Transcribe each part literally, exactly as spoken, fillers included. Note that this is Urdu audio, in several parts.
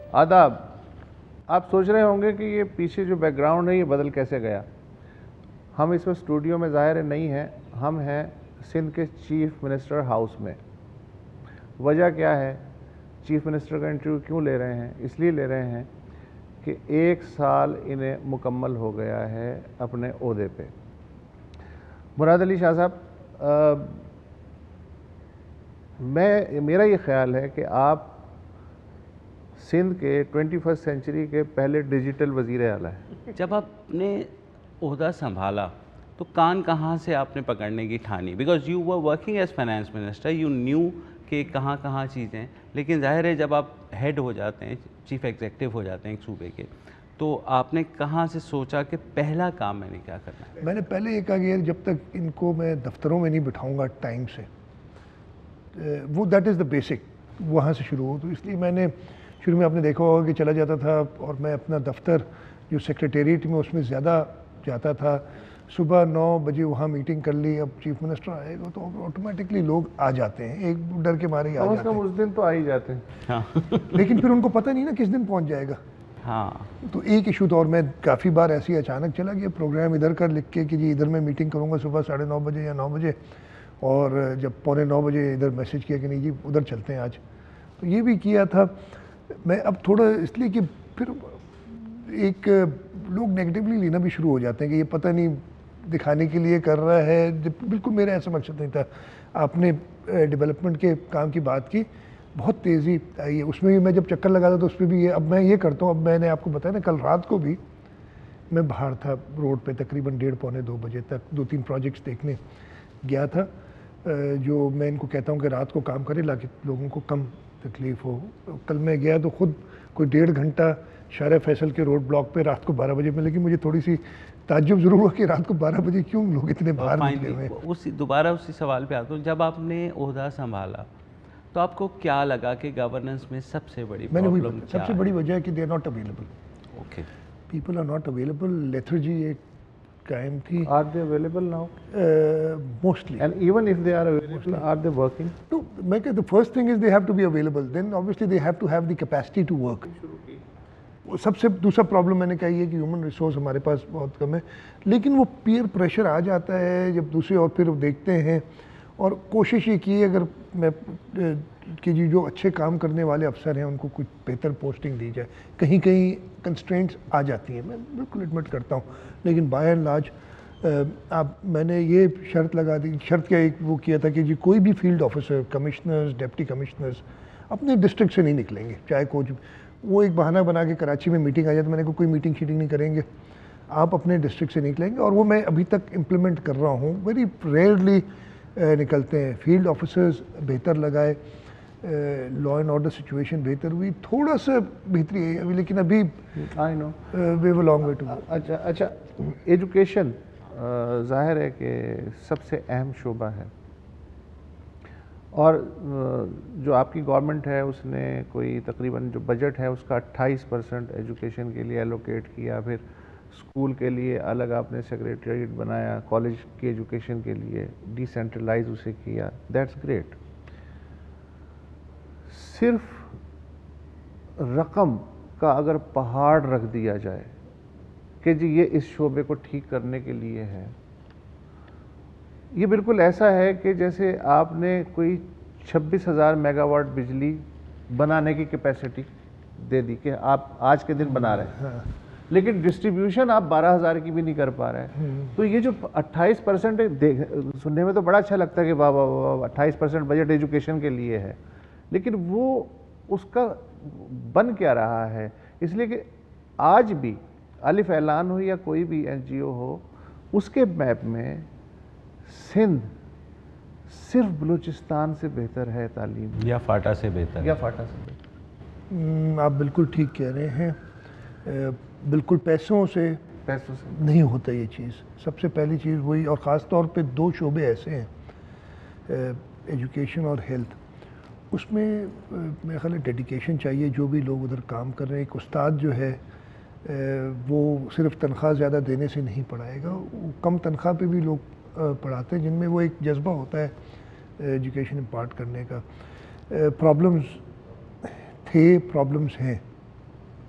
آداب. آپ سوچ رہے ہوں گے کہ یہ پیچھے جو بیک گراؤنڈ ہے یہ بدل کیسے گیا. ہم اس وقت اسٹوڈیو میں ظاہر نہیں ہیں, ہم ہیں سندھ کے چیف منسٹر ہاؤس میں. وجہ کیا ہے, چیف منسٹر کا انٹرویو کیوں لے رہے ہیں؟ اس لیے لے رہے ہیں کہ ایک سال انہیں مکمل ہو گیا ہے اپنے عہدے پہ. مراد علی شاہ صاحب, میں میرا یہ خیال ہے کہ آپ سندھ کے ٹوینٹی فرسٹ سینچری کے پہلے ڈیجیٹل وزیر اعلیٰ ہیں. جب آپ نے عہدہ سنبھالا تو کان کہاں سے آپ نے پکڑنے کی ٹھانی؟ Because you were working as finance minister, you knew کہ کہاں کہاں چیزیں, لیکن ظاہر ہے جب آپ ہیڈ ہو جاتے ہیں, چیف ایگزیکٹو ہو جاتے ہیں ایک صوبے کے, تو آپ نے کہاں سے سوچا کہ پہلا کام میں نے کیا کرنا ہے؟ میں نے پہلے یہ کہا کہ جب تک ان کو میں دفتروں میں نہیں بٹھاؤں گا ٹائم سے, وہ دیٹ از دا بیسک, وہاں سے شروع ہو. تو اس لیے میں نے شروع میں آپ نے دیکھا ہوگا کہ چلا جاتا تھا اور میں اپنا دفتر جو سیکریٹریٹ میں اس میں زیادہ جاتا تھا. صبح نو بجے وہاں میٹنگ کر لی, اب چیف منسٹر آئے گا تو آٹومیٹکلی لوگ آ جاتے ہیں, ایک ڈر کے مارے ہی آ جاتے ہیں. اس دن تو آ ہی جاتے ہیں, لیکن پھر ان کو پتہ نہیں نا کس دن پہنچ جائے گا. ہاں, تو ایک ایشو تو, اور میں کافی بار ایسی اچانک چلا گیا پروگرام ادھر کر لکھ کے کہ جی ادھر میں میٹنگ کروں گا صبح ساڑھے نو بجے یا نو بجے, اور جب پونے نو بجے ادھر میسج کیا کہ نہیں جی ادھر چلتے ہیں آج. تو یہ بھی کیا تھا میں. اب تھوڑا اس لیے کہ پھر ایک لوگ نیگیٹیولی لینا بھی شروع ہو جاتے ہیں کہ یہ پتہ نہیں دکھانے کے لیے کر رہا ہے. بالکل میرا ایسا مقصد نہیں تھا. آپ نے ڈیولپمنٹ کے کام کی بات کی, بہت تیزی آئی ہے اس میں بھی. میں جب چکر لگاتا تو اس پہ بھی یہ, اب میں یہ کرتا ہوں, اب میں نے آپ کو بتایا نا کل رات کو بھی میں باہر تھا روڈ پہ تقریباً ڈیڑھ پونے دو بجے تک, دو تین پروجیکٹس دیکھنے گیا تھا جو میں ان کو کہتا ہوں کہ رات کو کام کرے تاکہ لوگوں کو کم تکلیف ہو. کل میں گیا تو خود کوئی ڈیڑھ گھنٹہ شارع فیصل کے روڈ بلاک پہ رات کو بارہ بجے میں, لیکن مجھے تھوڑی سی تعجب ضرور ہوا کہ رات کو بارہ بجے کیوں لوگ اتنے باہر نکلے ہوئے. اسی دوبارہ اسی سوال پہ آتا ہوں, جب آپ نے عہدہ سنبھالا تو آپ کو کیا لگا کہ گورننس میں سب سے بڑی میں نے وہی پرابلم سب سے بڑی وجہ ہے کہ they are not available. Okay, people are not available. Lethargy ایک قائم تھی. Are they available now mostly, and even if they are available are they working? تو میں کہ the first thing is they have to be available, then obviously they have to have the capacity to work. سب سے دوسرا پرابلم میں نے کہا یہ کہ ہیومن ریسورس ہمارے پاس بہت کم ہے, لیکن وہ پیئر پریشر آ جاتا ہے جب دوسرے, اور پھر دیکھتے ہیں. اور کوشش یہ کی اگر میں کہ جی جو اچھے کام کرنے والے افسر ہیں ان کو کچھ بہتر پوسٹنگ دی جائے. کہیں کہیں کنسٹرینٹس آ جاتی ہیں, میں بالکل ایڈمٹ کرتا ہوں, لیکن بائی اینڈ لارج آپ میں نے یہ شرط لگا دی, شرط کیا ایک وہ کیا تھا کہ جی کوئی بھی field officer, commissioners, deputy commissioners اپنے ڈسٹرکٹ سے نہیں نکلیں گے, چاہے کچھ. وہ ایک بہانہ بنا کے کراچی میں میٹنگ آ جاتی, میں نے کہا کوئی میٹنگ شیٹنگ نہیں کریں گے, آپ اپنے ڈسٹرکٹ سے نکلیں گے. اور وہ میں ابھی تک امپلیمنٹ کر رہا ہوں. ویری ریئرلی نکلتے ہیں. فیلڈ آفیسرز بہتر لگائے, لا اینڈ آرڈر سچویشن بہتر ہوئی, تھوڑا سا بہتری ہے ابھی, لیکن ابھی I know we have a long way to go. اچھا اچھا ایجوکیشن ظاہر ہے کہ سب سے اہم شعبہ ہے, اور جو آپ کی گورنمنٹ ہے اس نے کوئی تقریباً جو بجٹ ہے اس کا اٹھائیس پرسنٹ ایجوکیشن کے لیے ایلوکیٹ کیا. پھر اسکول کے لیے الگ آپ نے سیکریٹریٹ بنایا, کالج کی ایجوکیشن کے لیے ڈی سینٹرلائز اسے کیا. That's great. صرف رقم کا اگر پہاڑ رکھ دیا جائے کہ جی یہ اس شعبے کو ٹھیک کرنے کے لیے ہے, یہ بالکل ایسا ہے کہ جیسے آپ نے کوئی چھبیس ہزار میگا واٹ بجلی بنانے کی کیپیسٹی دے دی کہ آپ آج کے دن بنا رہے ہیں, لیکن ڈسٹریبیوشن آپ بارہ ہزار کی بھی نہیں کر پا رہے ہیں. تو یہ جو اٹھائیس پرسنٹ سننے میں تو بڑا اچھا لگتا ہے کہ واہ واہ واہ اٹھائیس پرسنٹ بجٹ ایجوکیشن کے لیے ہے, لیکن وہ اس کا بن کیا رہا ہے. اس لیے کہ آج بھی الف اعلان ہو یا کوئی بھی این جی او ہو, اس کے میپ میں سندھ صرف بلوچستان سے بہتر ہے تعلیم, یا فاٹا سے بہتر, یا فاٹا سے بہتر. آپ بالکل ٹھیک کہہ رہے ہیں. بالکل پیسوں سے پیسوں سے نہیں ہوتا یہ چیز. سب سے پہلی چیز وہی, اور خاص طور پہ دو شعبے ایسے ہیں ایجوکیشن اور ہیلتھ, اس میں میرے خیال ہے ڈیڈیکیشن چاہیے. جو بھی لوگ ادھر کام کر رہے ہیں, ایک استاد جو ہے وہ صرف تنخواہ زیادہ دینے سے نہیں پڑھائے گا, وہ کم تنخواہ پہ بھی لوگ پڑھاتے ہیں جن میں وہ ایک جذبہ ہوتا ہے ایجوکیشن امپارٹ کرنے کا. پرابلمز تھے, پرابلمز ہیں,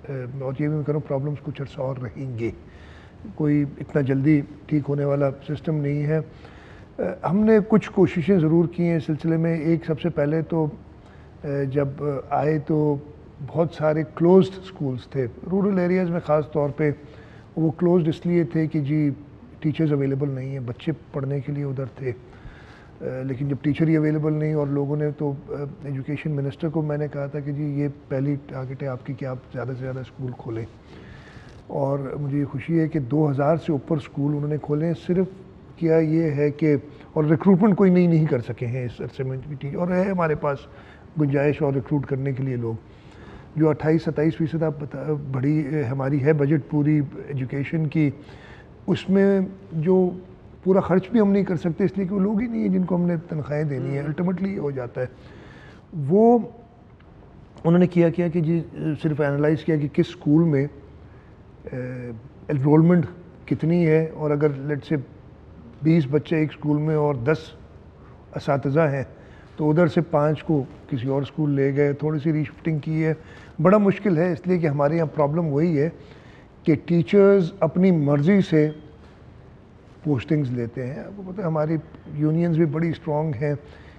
اور یہ بھی میں کروں پرابلمس کچھ عرصہ اور رہیں گے, کوئی اتنا جلدی ٹھیک ہونے والا سسٹم نہیں ہے. ہم نے کچھ کوششیں ضرور کی ہیں اس سلسلے میں. ایک سب سے پہلے تو جب آئے تو بہت سارے کلوزڈ سکولز تھے رورل ایریاز میں خاص طور پہ. وہ کلوزڈ اس لیے تھے کہ جی ٹیچرز اویلیبل نہیں ہیں, بچے پڑھنے کے لیے ادھر تھے, لیکن جب ٹیچر ہی اویلیبل نہیں اور لوگوں نے تو ایجوکیشن منسٹر کو میں نے کہا تھا کہ جی یہ پہلی ٹارگٹ ہے آپ کی کہ آپ زیادہ سے زیادہ اسکول کھولیں. اور مجھے یہ خوشی ہے کہ دو ہزار سے اوپر اسکول انہوں نے کھولے ہیں. صرف کیا یہ ہے کہ اور ریکروٹمنٹ کوئی نہیں نہیں کر سکے ہیں اس عرصے میں, اور ہے ہمارے پاس گنجائش اور ریکروٹ کرنے کے لیے لوگ. جو اٹھائیس ستائیس فیصد آپ بتا بڑی ہماری ہے بجٹ پوری ایجوکیشن کی, اس میں جو پورا خرچ بھی ہم نہیں کر سکتے اس لیے کہ وہ لوگ ہی نہیں ہیں جن کو ہم نے تنخواہیں دینی ہیں. الٹیمیٹلی ہو جاتا ہے. وہ انہوں نے کیا کیا کہ جی صرف انالائز کیا کہ کس اسکول میں انرولمنٹ کتنی ہے, اور اگر لیٹ سے بیس بچے ایک اسکول میں اور دس اساتذہ ہیں تو ادھر سے پانچ کو کسی اور اسکول لے گئے. تھوڑی سی ریشفٹنگ کی ہے. بڑا مشکل ہے اس لیے کہ ہمارے یہاں پرابلم وہی ہے کہ ٹیچرز اپنی مرضی سے پوسٹنگز لیتے ہیں. آپ کو پتہ ہے ہماری یونینز بھی بڑی اسٹرانگ ہیں.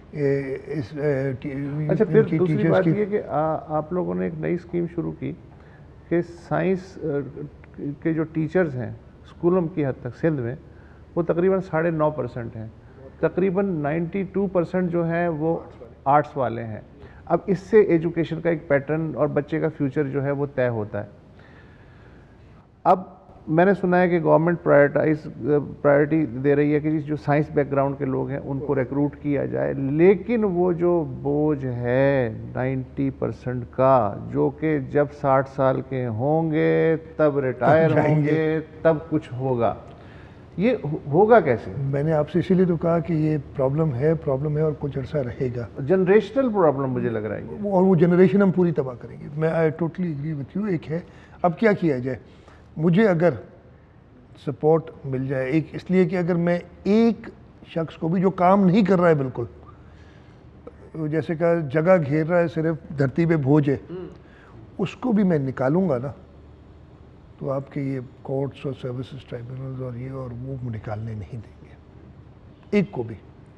اچھا پھر دوسری بات یہ کہ آپ لوگوں نے ایک نئی اسکیم شروع کی کہ سائنس کے جو ٹیچرز ہیں اسکولوں کی حد تک سندھ میں وہ تقریباً ساڑھے نو پرسنٹ ہیں, تقریباً نائنٹی ٹو پرسنٹ جو ہیں وہ آرٹس والے ہیں. اب اس سے ایجوکیشن کا ایک پیٹرن اور بچے کا فیوچر جو ہے وہ طے ہوتا ہے. اب میں نے سنا ہے کہ گورنمنٹ پرائرٹائز پرائرٹی دے رہی ہے کہ جو سائنس بیک گراؤنڈ کے لوگ ہیں ان کو ریکروٹ کیا جائے, لیکن وہ جو بوجھ ہے نائنٹی پرسنٹ کا جو کہ جب ساٹھ سال کے ہوں گے تب ریٹائر ہوں گے تب کچھ ہوگا, یہ ہوگا کیسے؟ میں نے آپ سے اسی لیے تو کہا کہ یہ پرابلم ہے پرابلم ہے اور کچھ عرصہ رہے گا. جنریشنل پرابلم مجھے لگ رہا ہے, اور وہ جنریشن ہم پوری تباہ کریں گے. میں I totally agree with you. ایک ہے اب کیا کیا جائے. مجھے اگر سپورٹ مل جائے, ایک اس لیے کہ اگر میں ایک شخص کو بھی جو کام نہیں کر رہا ہے بالکل, جیسے کہ جگہ گھیر رہا ہے صرف دھرتی پہ بوجھ ہے, اس کو بھی میں نکالوں گا نا تو آپ کے یہ کورٹس اور سروسز ٹرائبونلز اور یہ اور وہ نکالنے نہیں دیں گے ایک کو بھی.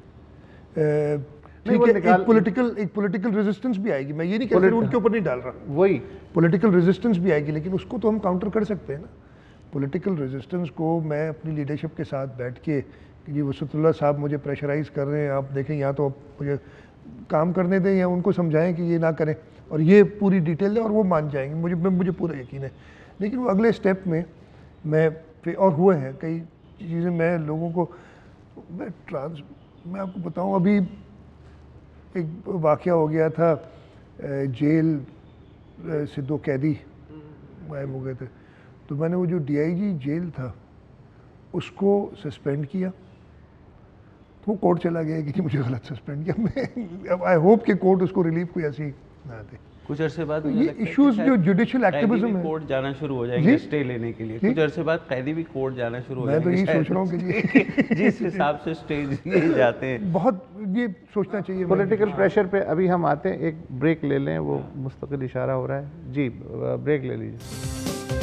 ایک پولیٹیکل ایک پولیٹیکل ریزسٹنس بھی آئے گی. میں یہ نہیں کہہ رہا ان کے اوپر نہیں ڈال رہا, وہی پولیٹیکل ریزسٹنس بھی آئے گی, لیکن اس کو تو ہم کاؤنٹر کر سکتے ہیں نا. پولیٹیکل ریزسٹنس کو میں اپنی لیڈرشپ کے ساتھ بیٹھ کے کہ جی وسعت اللہ صاحب مجھے پریشرائز کر رہے ہیں, آپ دیکھیں یا تو مجھے کام کرنے دیں یا ان کو سمجھائیں کہ یہ نہ کریں, اور یہ پوری ڈیٹیل ہے اور وہ مان جائیں گے, مجھے مجھے پورا یقین ہے. لیکن وہ اگلے اسٹیپ میں میں اور ہوئے ہیں کئی چیزیں. میں لوگوں کو میں ٹرانس میں آپ کو بتاؤں, ابھی ایک واقعہ ہو گیا تھا, جیل سے دو قیدی غائب ہو گئے تھے, تو میں نے وہ جو ڈی آئی جی جیل تھا اس کو سسپینڈ کیا, تو وہ کورٹ چلا گیا کہ مجھے غلط سسپینڈ کیا. میں آئی ہوپ کہ کورٹ اس کو ریلیف کوئی ایسی نہ دے. کچھ عرصے بعد یہ ایشوز جو جوڈیشل ایکٹیویزم ہے کورٹ جانا شروع ہو جائیں گے اسٹے لینے کے لیے. کچھ عرصے بعد قیدی بھی کورٹ جانا شروع ہو جائیں گے. میں تو یہ سوچ رہا ہوں کہ جس حساب سے اسٹے جاتے ہیں بہت یہ سوچنا چاہیے. پولیٹیکل پریشر پہ ابھی ہم آتے ہیں, ایک بریک لے لیں, وہ مستقل اشارہ ہو رہا ہے. جی بریک لے لیجیے.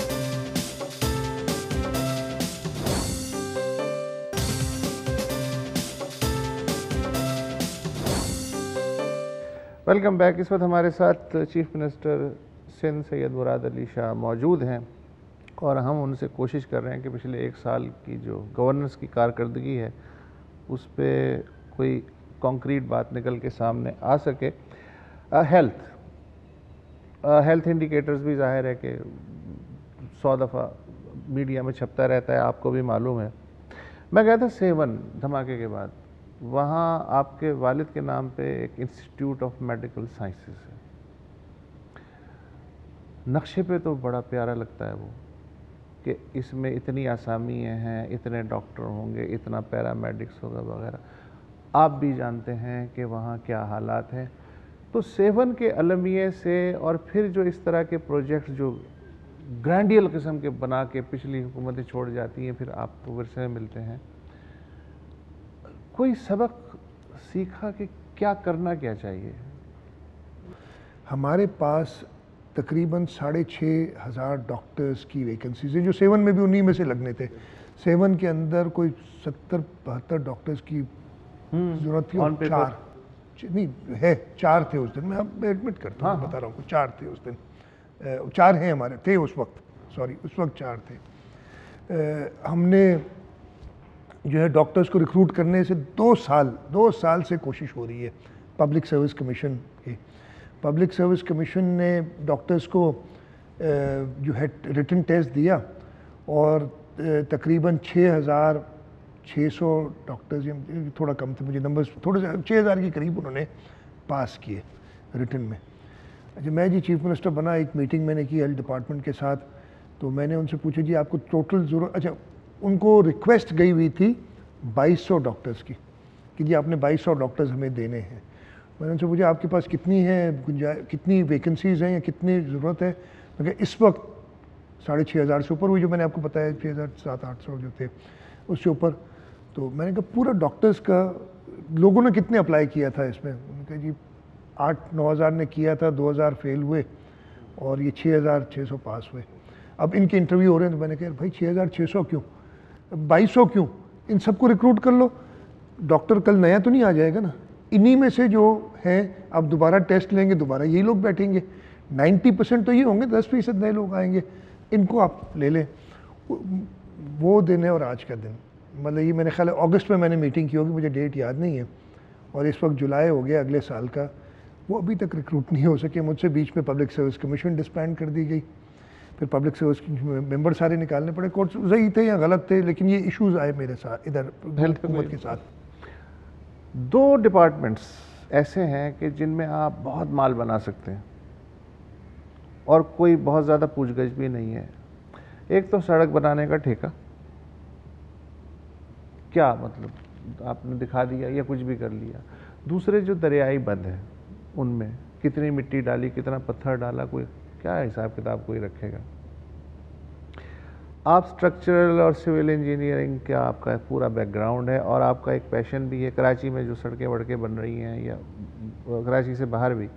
Welcome back. اس وقت ہمارے ساتھ چیف منسٹر سندھ سید مراد علی شاہ موجود ہیں اور ہم ان سے کوشش کر رہے ہیں کہ پچھلے ایک سال کی جو گورننس کی کارکردگی ہے اس پہ کوئی کانکریٹ بات نکل کے سامنے آ سکے. ہیلتھ ہیلتھ انڈیکیٹرز بھی ظاہر ہے کہ سو دفعہ میڈیا میں چھپتا رہتا ہے, آپ کو بھی معلوم ہے. میں گیا تھا سیون دھماکے کے بعد, وہاں آپ کے والد کے نام پہ ایک انسٹیٹیوٹ آف میڈیکل سائنسز ہے. نقشے پہ تو بڑا پیارا لگتا ہے وہ کہ اس میں اتنی اسامی ہیں, اتنے ڈاکٹر ہوں گے, اتنا پیرامیڈکس ہوگا وغیرہ. آپ بھی جانتے ہیں کہ وہاں کیا حالات ہیں. تو سیون کے المیے سے اور پھر جو اس طرح کے پروجیکٹس جو گرینڈیل قسم کے بنا کے پچھلی حکومتیں چھوڑ جاتی ہیں, پھر آپ کو ورثے میں ملتے ہیں, کوئی سبق سیکھا کہ کیا کرنا کیا چاہیے؟ ہمارے پاس تقریباً ساڑھے چھ ہزار ڈاکٹرز کی ویکنسیز ہیں جو سیون میں بھی انہی میں سے لگنے تھے. سیون کے اندر کوئی ستر بہتر ڈاکٹرز کی ضرورت تھی اور چار نہیں ہے چار تھے اس دن. میں اب ایڈمٹ کرتا ہوں, بتا رہا ہوں چار تھے اس دن, چار ہیں ہمارے تھے اس وقت, سوری اس وقت چار تھے. ہم نے جو ہے ڈاکٹرز کو ریکروٹ کرنے سے دو سال دو سال سے کوشش ہو رہی ہے پبلک سروس کمیشن کی. پبلک سروس کمیشن نے ڈاکٹرز کو جو ہے ریٹن ٹیسٹ دیا اور تقریباً چھ ہزار چھ سو ڈاکٹرز, تھوڑا کم تھے مجھے نمبرز, تھوڑے سے چھ ہزار کے قریب انہوں نے پاس کیے ریٹن میں. اچھا میں جی چیف منسٹر بنا, ایک میٹنگ میں نے کی ہیلتھ ڈپارٹمنٹ کے ساتھ, تو میں نے ان سے پوچھا جی آپ کو ٹوٹل ضرورت, اچھا ان کو ریکویسٹ گئی ہوئی تھی بائیس سو ڈاکٹرز کی کہ جی آپ نے بائیس سو ڈاکٹرز ہمیں دینے ہیں. میں نے ان سے پوچھا آپ کے پاس کتنی ہے گنجائش, کتنی ویکنسیز ہیں یا کتنی ضرورت ہے. میں کہ اس وقت ساڑھے چھ ہزار سے اوپر ہوئی, جو میں نے آپ کو بتایا چھ ہزار سات آٹھ سو جو تھے اس سے اوپر. تو میں نے کہا پورا ڈاکٹرز کا لوگوں نے کتنے اپلائی کیا تھا اس میں. انہوں نے کہا جی آٹھ نو ہزار نے کیا تھا, دو ہزار فیل ہوئے اور یہ چھ ہزار چھ سو پاس ہوئے. اب ان کے انٹرویو ہو رہے ہیں, تو میں نے کہا بھائی چھ ہزار چھ سو کیوں, بائیس سو کیوں, ان سب کو ریکروٹ کر لو. ڈاکٹر کل نیا تو نہیں آ جائے گا نا, انہی میں سے جو ہیں اب دوبارہ ٹیسٹ لیں گے, دوبارہ یہی لوگ بیٹھیں گے, نائنٹی پرسینٹ تو یہ ہوں گے, دس فیصد نئے لوگ آئیں گے, ان کو آپ لے لیں. وہ دن ہے اور آج کا دن, مطلب یہ میں نے خیال ہے اگست میں میں نے میٹنگ کی ہوگی, مجھے ڈیٹ یاد نہیں ہے, اور اس وقت جولائی ہو گیا اگلے سال کا, وہ ابھی تک ریکروٹ نہیں ہو سکے. مجھ سے بیچ میں پبلک سروس کمیشن ڈسبینڈ کر دی گئی, پھر پبلک سروس ممبر سارے نکالنے پڑے. کورس صحیح تھے یا غلط تھے, لیکن یہ ایشوز آئے میرے ساتھ ادھر ہیلتھ حکومت کے ساتھ. دو ڈپارٹمنٹس ایسے ہیں کہ جن میں آپ بہت مال بنا سکتے ہیں اور کوئی بہت زیادہ پوچھ گچھ بھی نہیں ہے. ایک تو سڑک بنانے کا ٹھیکہ, کیا مطلب آپ نے دکھا دیا یا کچھ بھی کر لیا. دوسرے جو دریائی بند ہیں ان میں کتنی مٹی ڈالی, کتنا پتھر ڈالا, کوئی کیا حساب کتاب کوئی رکھے گا. آپ سٹرکچرل اور سول انجینئرنگ کا آپ کا پورا بیک گراؤنڈ ہے اور آپ کا ایک پیشن بھی ہے. کراچی میں جو سڑکیں وڑکیں بن رہی ہیں یا کراچی سے باہر بھی,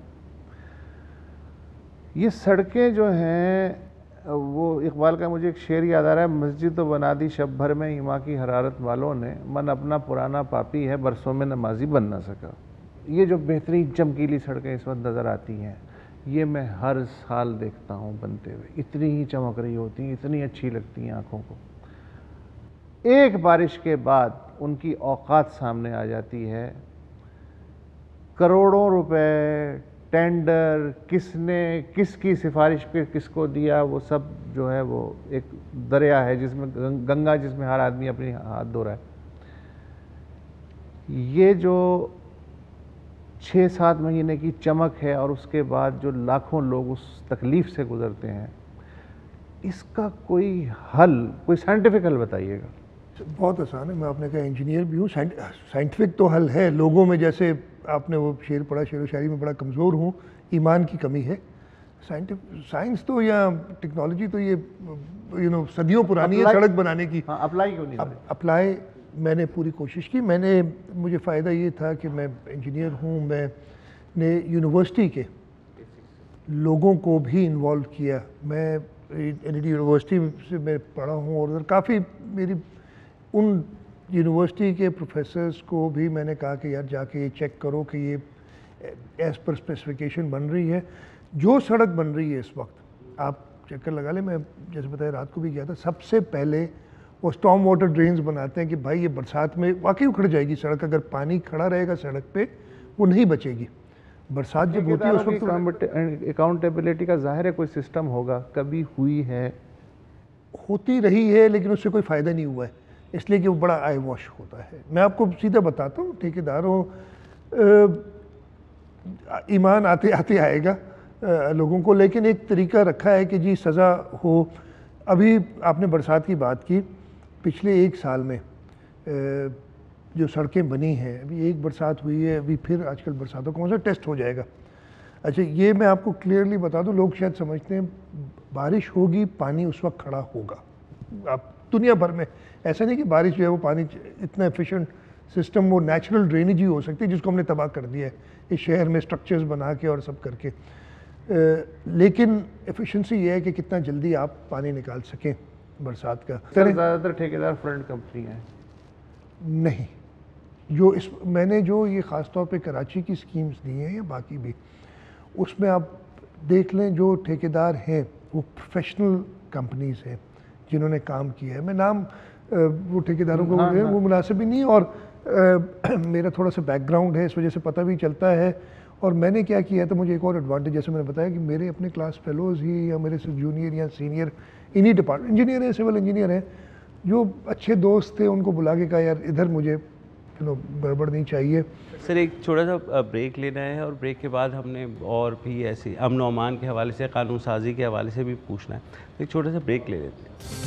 یہ سڑکیں جو ہیں, وہ اقبال کا مجھے ایک شعر یاد آ رہا ہے, مسجد تو بنا دی شب بھر میں ایما کی حرارت والوں نے, من اپنا پرانا پاپی ہے برسوں میں نمازی بن نہ سکا. یہ جو بہترین چمکیلی سڑکیں اس وقت نظر آتی ہیں, یہ میں ہر سال دیکھتا ہوں بنتے ہوئے, اتنی ہی چمک رہی ہوتی ہیں, اتنی اچھی لگتی ہیں آنکھوں کو. ایک بارش کے بعد ان کی اوقات سامنے آ جاتی ہے, کروڑوں روپے ٹینڈر, کس نے کس کی سفارش پہ کس کو دیا, وہ سب جو ہے وہ ایک دریا ہے جس میں گنگا, جس میں ہر آدمی اپنی ہاتھ دھو رہا ہے. یہ جو چھ سات مہینے کی چمک ہے اور اس کے بعد جو لاکھوں لوگ اس تکلیف سے گزرتے ہیں, اس کا کوئی حل, کوئی سائنٹیفک حل بتائیے گا. بہت آسان ہے, میں آپ نے کہا انجینئر بھی ہوں, سائنٹیفک تو حل ہے. لوگوں میں جیسے آپ نے وہ شعر پڑھا, شعر و شاعری میں بڑا کمزور ہوں, ایمان کی کمی ہے. سائنس تو یا ٹیکنالوجی تو یہ یو نو صدیوں پرانی ہے سڑک بنانے کی. اپلائی کیوں نہیں؟ اپلائی میں نے پوری کوشش کی. میں نے مجھے فائدہ یہ تھا کہ میں انجینئر ہوں, میں نے یونیورسٹی کے لوگوں کو بھی انوالو کیا. میں این ای ڈی یونیورسٹی سے میں پڑھا ہوں اور کافی میری ان یونیورسٹی کے پروفیسرز کو بھی میں نے کہا کہ یار جا کے یہ چیک کرو کہ یہ ایز پر اسپیسیفکیشن بن رہی ہے. جو سڑک بن رہی ہے اس وقت, آپ چکر لگا لیں, میں جیسے بتایا رات کو بھی گیا تھا, سب سے پہلے وہ اسٹارم واٹر ڈرینز بناتے ہیں کہ بھائی یہ برسات میں واقعی اکھڑ جائے گی سڑک, اگر پانی کھڑا رہے گا سڑک پہ وہ نہیں بچے گی. برسات جب ہوتی ہے اس وقت اکاؤنٹیبلٹی کا ظاہر ہے کوئی سسٹم ہوگا, کبھی ہوئی ہے, ہوتی رہی ہے, لیکن اس سے کوئی فائدہ نہیں ہوا ہے, اس لیے کہ وہ بڑا آئی واش ہوتا ہے. میں آپ کو سیدھا بتاتا ہوں, ٹھیکیداروں ایمان آتے آتے آئے گا لوگوں کو, لیکن ایک طریقہ رکھا ہے کہ جی سزا ہو. ابھی آپ نے برسات کی بات کی, پچھلے ایک سال میں جو سڑکیں بنی ہیں, ابھی ایک برسات ہوئی ہے, ابھی پھر آج کل برساتوں کون سا ٹیسٹ ہو جائے گا. اچھا یہ میں آپ کو کلیئرلی بتا دوں, لوگ شاید سمجھتے ہیں بارش ہوگی پانی اس وقت کھڑا ہوگا. آپ دنیا بھر میں ایسا نہیں کہ بارش جو ہے وہ پانی اتنا ایفیشینٹ سسٹم, وہ نیچرل ڈرینیج ہی ہو سکتی ہے جس کو ہم نے تباہ کر دیا ہے اس شہر میں, اسٹرکچرز بنا کے اور سب کر کے. لیکن ایفیشنسی یہ ہے کہ کتنا جلدی آپ پانی نکال سکیں برسات کا. زیادہ تر ٹھیکیدار فرنٹ کمپنی ہیں نہیں, جو اس میں نے جو یہ خاص طور پہ کراچی کی سکیمز دی ہیں یا باقی بھی, اس میں آپ دیکھ لیں جو ٹھیکیدار ہیں وہ پروفیشنل کمپنیز ہیں جنہوں نے کام کیا ہے. میں نام وہ ٹھیکیداروں کو وہ مناسب بھی نہیں, اور میرا تھوڑا سا بیک گراؤنڈ ہے اس وجہ سے پتہ بھی چلتا ہے. اور میں نے کیا کیا ہے تو مجھے ایک اور ایڈوانٹیج, جیسے میں نے بتایا کہ میرے اپنے کلاس فیلوز ہی یا میرے سے جونیئر یا سینئر انہی ڈپارٹمنٹ انجینئر ہیں, سول انجینئر ہیں, جو اچھے دوست تھے, ان کو بلا کے کہا یار ادھر مجھے گڑبڑ نہیں چاہیے. سر ایک چھوٹا سا بریک لینا ہے, اور بریک کے بعد ہم نے اور بھی ایسی امن و امان کے حوالے سے, قانون سازی کے حوالے سے بھی پوچھنا ہے. ایک چھوٹا سا بریک لے لیتے ہیں.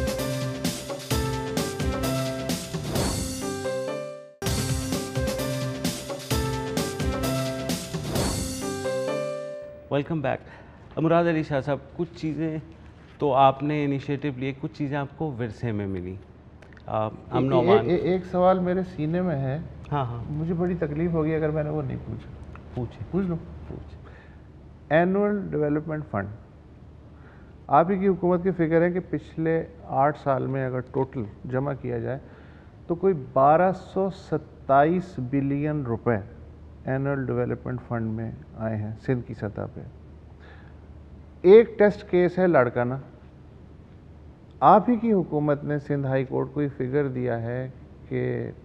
Welcome back. مراد علی شاہ صاحب, کچھ چیزیں تو آپ نے انیشیٹو لیے, کچھ چیزیں آپ کو ورثے میں ملی امن و امان. ایک سوال میرے سینے میں ہے, ہاں ہاں مجھے بڑی تکلیف ہوگی اگر میں نے وہ نہیں پوچھا. پوچھیں پوچھ لوں. پوچھ اینول ڈیولپمنٹ فنڈ, آپ ہی کی حکومت کی فگر ہے کہ پچھلے آٹھ سال میں اگر ٹوٹل جمع کیا جائے تو کوئی بارہ سو ستائیس بلین روپے اینول ڈیولپمنٹ فنڈ میں آئے ہیں سندھ کی سطح پہ. ایک ٹیسٹ کیس ہے لاڑکانہ, آپ ہی کی حکومت نے سندھ ہائی کورٹ کو یہ فگر دیا ہے کہ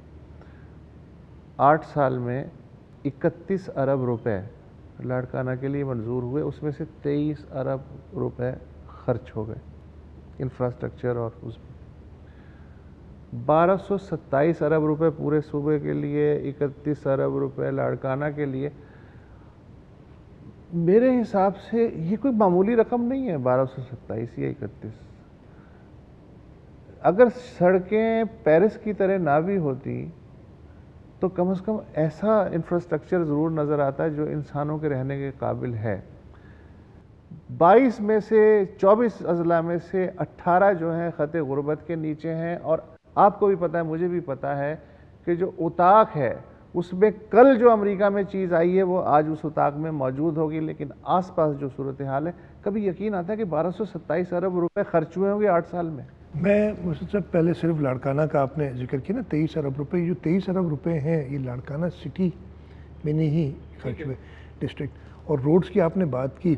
آٹھ سال میں اکتیس ارب روپے لاڑکانہ کے لیے منظور ہوئے, اس میں سے تیئیس ارب روپے خرچ ہو گئے انفراسٹرکچر اور اس میں. بارہ سو ستائیس ارب روپے پورے صوبے کے لیے, اکتیس ارب روپے لاڑکانہ کے لیے. میرے حساب سے یہ کوئی معمولی رقم نہیں ہے, بارہ سو ستائیس یا اکتیس. اگر سڑکیں پیرس کی طرح نہ بھی ہوتی تو کم از کم ایسا انفراسٹرکچر ضرور نظر آتا ہے جو انسانوں کے رہنے کے قابل ہے. بائیس میں سے چوبیس اضلاع میں سے اٹھارہ جو ہیں خط غربت کے نیچے ہیں, اور آپ کو بھی پتہ ہے, مجھے بھی پتہ ہے کہ جو اتاق ہے اس میں کل جو امریکہ میں چیز آئی ہے وہ آج اس اتاق میں موجود ہوگی, لیکن آس پاس جو صورتحال ہے, کبھی یقین آتا ہے کہ بارہ سو ستائیس ارب روپے خرچ ہوئے ہوں گے آٹھ سال میں. میں مجھ سے پہلے صرف لاڑکانہ کا آپ نے ذکر کیا نا, تیئیس ارب روپے, جو تیئیس ارب روپے ہیں یہ لاڑکانہ سٹی میں نہیں ہی خرچ ہوئے, ڈسٹرکٹ. اور روڈز کی آپ نے بات کی,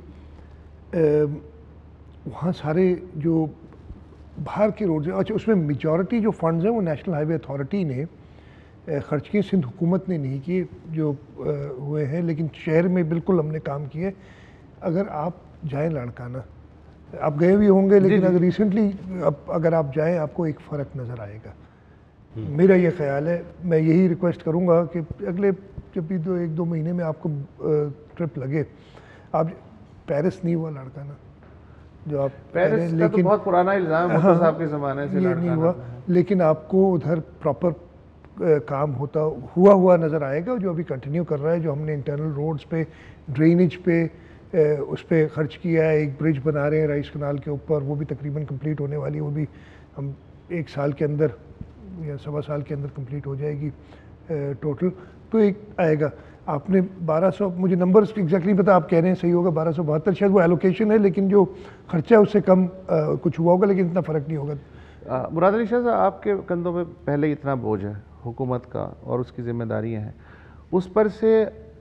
وہاں سارے جو باہر کے روڈز ہیں, اچھا اس میں میجورٹی جو فنڈز ہیں وہ نیشنل ہائی وے اتھارٹی نے خرچ کیے, سندھ حکومت نے نہیں کیے جو ہوئے ہیں, لیکن شہر میں بالکل ہم نے کام کیے. اگر آپ جائیں لاڑکانہ, آپ گئے بھی ہوں گے لیکن اگر ریسنٹلی اب اگر آپ جائیں آپ کو ایک فرق نظر آئے گا. میرا یہ خیال ہے, میں یہی ریکویسٹ کروں گا کہ اگلے جب بھی دو ایک دو مہینے میں آپ کو ٹرپ لگے, آپ پیرس نہیں ہوا لاڑکانہ جو آپ پیرس کا تو بہت پرانا الزام ہے بھٹو صاحب کے زمانے سے, یہ نہیں ہوا, لیکن آپ کو ادھر پراپر کام ہوتا ہوا ہوا نظر آئے گا جو ابھی کنٹینیو کر رہا ہے. جو ہم نے انٹرنل روڈز پہ, ڈرینیج پہ, اس پہ خرچ کیا ہے. ایک برج بنا رہے ہیں رائس کنال کے اوپر, وہ بھی تقریباً کمپلیٹ ہونے والی ہے, وہ بھی ہم ایک سال کے اندر یا سوا سال کے اندر کمپلیٹ ہو جائے گی ٹوٹل. تو ایک آئے گا. آپ نے بارہ سو, مجھے نمبرز ایگزیکٹلی پتا, آپ کہہ رہے ہیں صحیح ہوگا بارہ سو بہتر, شاید وہ ایلوکیشن ہے, لیکن جو خرچہ ہے اس سے کم کچھ ہوا ہوگا, لیکن اتنا فرق نہیں ہوگا. مراد علی شاہ صاحب, آپ کے کندھوں پہ پہلے اتنا بوجھ ہے حکومت کا اور اس کی ذمہ داریاں ہیں, اس پر سے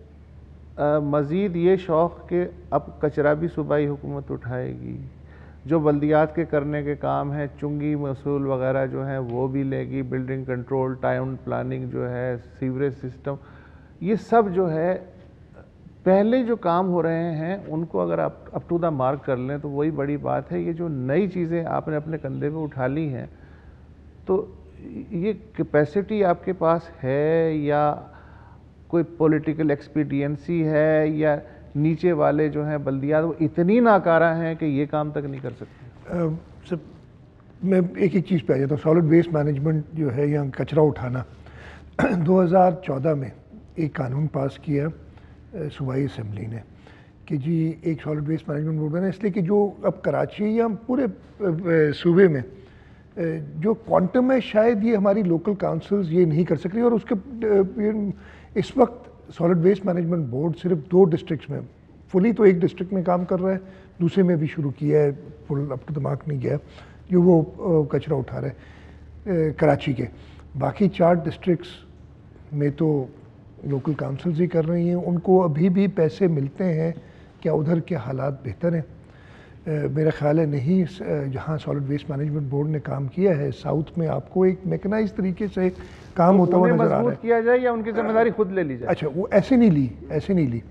مزید یہ شوق کہ اب کچرا بھی صوبائی حکومت اٹھائے گی, جو بلدیات کے کرنے کے کام ہیں, چنگی محصول وغیرہ جو ہیں وہ بھی لے گی, بلڈنگ کنٹرول, ٹاؤن پلاننگ جو ہے, سیوریج سسٹم, یہ سب جو ہے پہلے جو کام ہو رہے ہیں ان کو اگر آپ اپ ٹو دا مارک کر لیں تو وہی بڑی بات ہے. یہ جو نئی چیزیں آپ نے اپنے کندھے پہ اٹھا لی ہیں, تو یہ کیپیسٹی آپ کے پاس ہے یا کوئی پولیٹیکل ایکسپیڈینسی ہے, یا نیچے والے جو ہیں بلدیات وہ اتنی ناکارہ ہیں کہ یہ کام تک نہیں کر سکتے؟ سب میں ایک ایک چیز پہ آ جاتا ہوں. سالڈ ویسٹ مینجمنٹ جو ہے یا کچرا اٹھانا, دو ہزار چودہ میں ایک قانون پاس کیا صوبائی اسمبلی نے کہ جی ایک سالڈ ویسٹ مینجمنٹ بورڈ بنا, اس لیے کہ جو اب کراچی یا پورے صوبے میں جو کوانٹم ہے شاید یہ ہماری لوکل کاؤنسلز یہ نہیں کر سک رہی, اور اس کے اس وقت سالڈ ویسٹ مینجمنٹ بورڈ صرف دو ڈسٹرکٹس میں فلی تو ایک ڈسٹرکٹ میں کام کر رہا ہے, دوسرے میں بھی شروع کیا ہے, فل اپ ٹو دماغ نہیں گیا, جو وہ کچرا اٹھا رہا ہے کراچی کے. باقی چار ڈسٹرکٹس میں تو لوکل کاؤنسلز ہی کر رہی ہیں, ان کو ابھی بھی پیسے ملتے ہیں. کیا ادھر کے حالات بہتر ہیں؟ میرا خیال ہے نہیں. جہاں سالڈ ویسٹ مینجمنٹ بورڈ نے کام کیا ہے ساؤتھ میں, آپ کو ایک میکنائز طریقے سے کام ہوتا ہوا نظر آ رہا ہے. کیا جائے یا ان کی ذمہ داری خود لے لی جائے؟ اچھا, وہ ایسے نہیں لی, ایسے نہیں لی.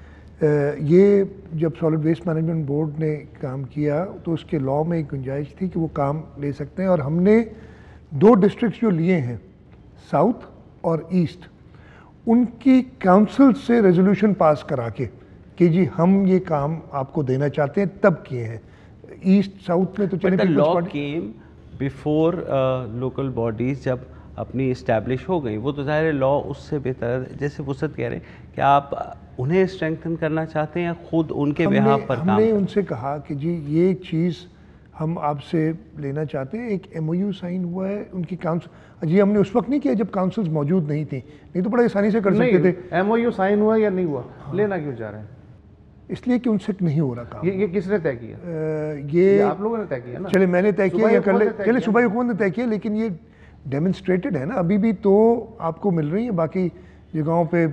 یہ جب سالڈ ویسٹ مینجمنٹ بورڈ نے کام کیا تو اس کے لاء میں ایک گنجائش تھی کہ وہ کام لے سکتے ہیں, اور ہم نے دو ڈسٹرکٹس جو لیے ہیں ساؤتھ اور ایسٹ, ان کی کاؤنسل سے ریزولوشن پاس کرا کے کہ جی ہم یہ کام آپ کو دینا چاہتے ہیں, تب کیے ہیں. ایسٹ ساؤتھ میں تو چلے law came before local bodies جب اپنی اسٹیبلش ہو گئی, وہ تو ظاہر ہے لاء اس سے بہتر. جیسے وسعت کہہ رہے ہیں کہ آپ انہیں اسٹرینگتھن کرنا چاہتے ہیں یا خود ان کے بہاف پر کام؟ ہم نے ان سے کہا کہ جی یہ چیز ہم آپ سے لینا چاہتے ہیں. ایک ایم او یو سائن ہوا ہے ان کی کاؤنسل, جی ہم نے اس وقت نہیں کیا جب کاؤنسلز موجود نہیں تھیں, نہیں تو بڑا آسانی سے کر سکتے تھے. ایم او یو سائن ہوا یا نہیں ہوا, لینا کیوں چاہ رہے ہیں؟ اس لیے کہ ان سے نہیں ہو رہا کام. یہ کس نے طے کیا؟ یہ آپ لوگوں نے طے کیا نا. چلے میں نے طے کیا یا کر لے, چلے صوبائی حکومت نے طے کیا, لیکن یہ ڈیمونسٹریٹڈ ہے نا ابھی بھی, تو آپ کو مل رہی ہیں باقی جگہوں پہ.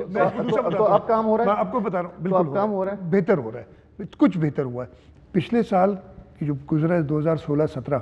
تو اب کام ہو رہا ہے, میں آپ کو بتا رہا ہوں, بالکل کام ہو رہا ہے, بہتر ہو رہا ہے, کچھ بہتر ہوا ہے. پچھلے سال کی جو گزرا ہے دو ہزار سولہ سترہ,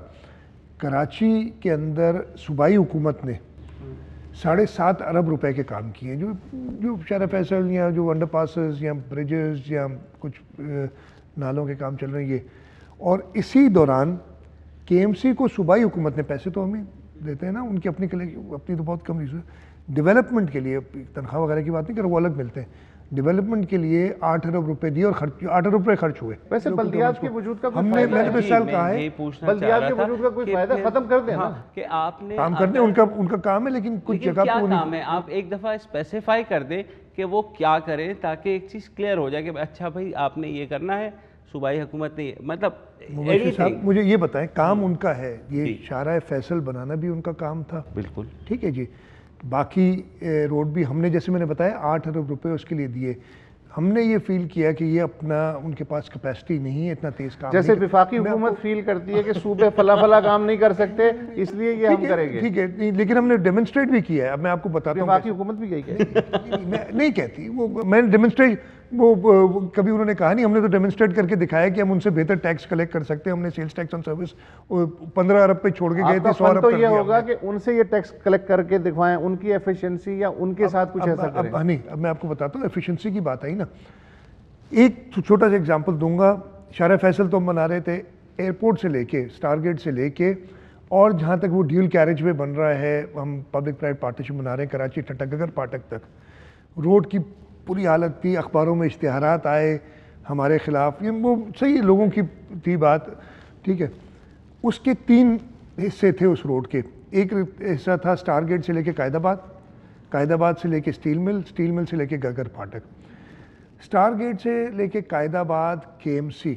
کراچی کے اندر صوبائی حکومت نے ساڑھے سات ارب روپے کے کام کیے ہیں, جو جو شارع فیصل یا جو انڈر پاسز یا بریجز یا کچھ نالوں کے کام چل رہے ہیں یہ. اور اسی دوران کے ایم سی کو صوبائی حکومت نے, پیسے تو ہمیں دیتے ہیں نا, ان کی اپنی اپنی تو بہت کم ریسورس, ڈیولپمنٹ کے لیے تنخواہ وغیرہ کی بات نہیں کر, وہ الگ ملتے ہیں, ڈیولپمنٹ کے لیے آٹھ ارب روپے دیے اور خرچ آٹھ ارب روپے خرچ ہوئے. ویسے بلدیات کے وجود کا ہم نے میں نے سال کہا ہے بلدیات کے وجود کا کوئی فائدہ ختم کر دیں نا, کہ آپ نے کام کرتے ہیں, ان کا ان کا کام ہے, لیکن کچھ جگہ کیا کام ہے آپ ایک دفعہ اسپیسیفائی کر دیں کہ وہ کیا کریں, تاکہ ایک چیز کلیئر ہو جائے کہ اچھا بھائی آپ نے یہ کرنا ہے, صوبائی حکومت نے مطلب. مبشر صاحب مجھے یہ بتائیں, کام ان کا ہے, یہ شارع فیصل بنانا بھی ان کا کام تھا, بالکل ٹھیک ہے جی. باقی روڈ بھی ہم نے, جیسے میں نے بتایا, آٹھ ارب روپے اس کے لیے دیے. ہم نے یہ فیل کیا کہ یہ اپنا ان کے پاس کیپیسٹی نہیں ہے اتنا تیز کام. جیسے وفاقی حکومت فیل کرتی ہے کہ صوبے فلا فلا کام نہیں کر سکتے, اس لیے یہ ہم کریں گے. ٹھیک ہے, لیکن ہم نے ڈیمونسٹریٹ بھی کیا ہے. اب میں آپ کو بتاتا ہوں, وفاقی حکومت بھی یہی کہتی میں نہیں کہتی, وہ میں نے ڈیمونسٹریٹ, وہ کبھی انہوں نے کہا نہیں, ہم نے تو ڈیمونسٹریٹ کر کے دکھایا کہ ہم ان سے بہتر ٹیکس کلیکٹ کر سکتے ہیں. ہم نے سیلز ٹیکس آن سروس پندرہ ارب پہ چھوڑ کے گئے تھے, سو ارب تو کر یہ دیا. ہوگا کہ ان سے یہ ٹیکس کلیکٹ کر کے دکھوائیں, ان کی ایفیشنسی یا ان کے ساتھ کچھ ایسا کریں. اب نہیں, اب میں آپ کو بتاتا ہوں, ایفیشنسی کی بات آئی نا, ایک چھوٹا سا ایگزامپل دوں گا. شارع فیصل تو ہم بنا رہے تھے, ایئرپورٹ سے لے کے, اسٹار گیٹ سے لے کے, اور جہاں تک وہ ڈیول کیریج وے بن رہا ہے, ہم پبلک پرائیویٹ پارٹنرشپ بنا رہے ہیں کراچی ٹھٹکگر پاٹک تک, روڈ کی پوری حالت تھی, اخباروں میں اشتہارات آئے ہمارے خلاف, یہ وہ صحیح لوگوں کی تھی بات, ٹھیک ہے. اس کے تین حصے تھے اس روڈ کے. ایک حصہ تھا اسٹار گیٹ سے لے کے قائد آباد, قائد آباد سے لے کے اسٹیل مل, اسٹیل مل سے لے کے گگر پھاٹک. اسٹار گیٹ سے لے کے قائد آباد کے ایم سی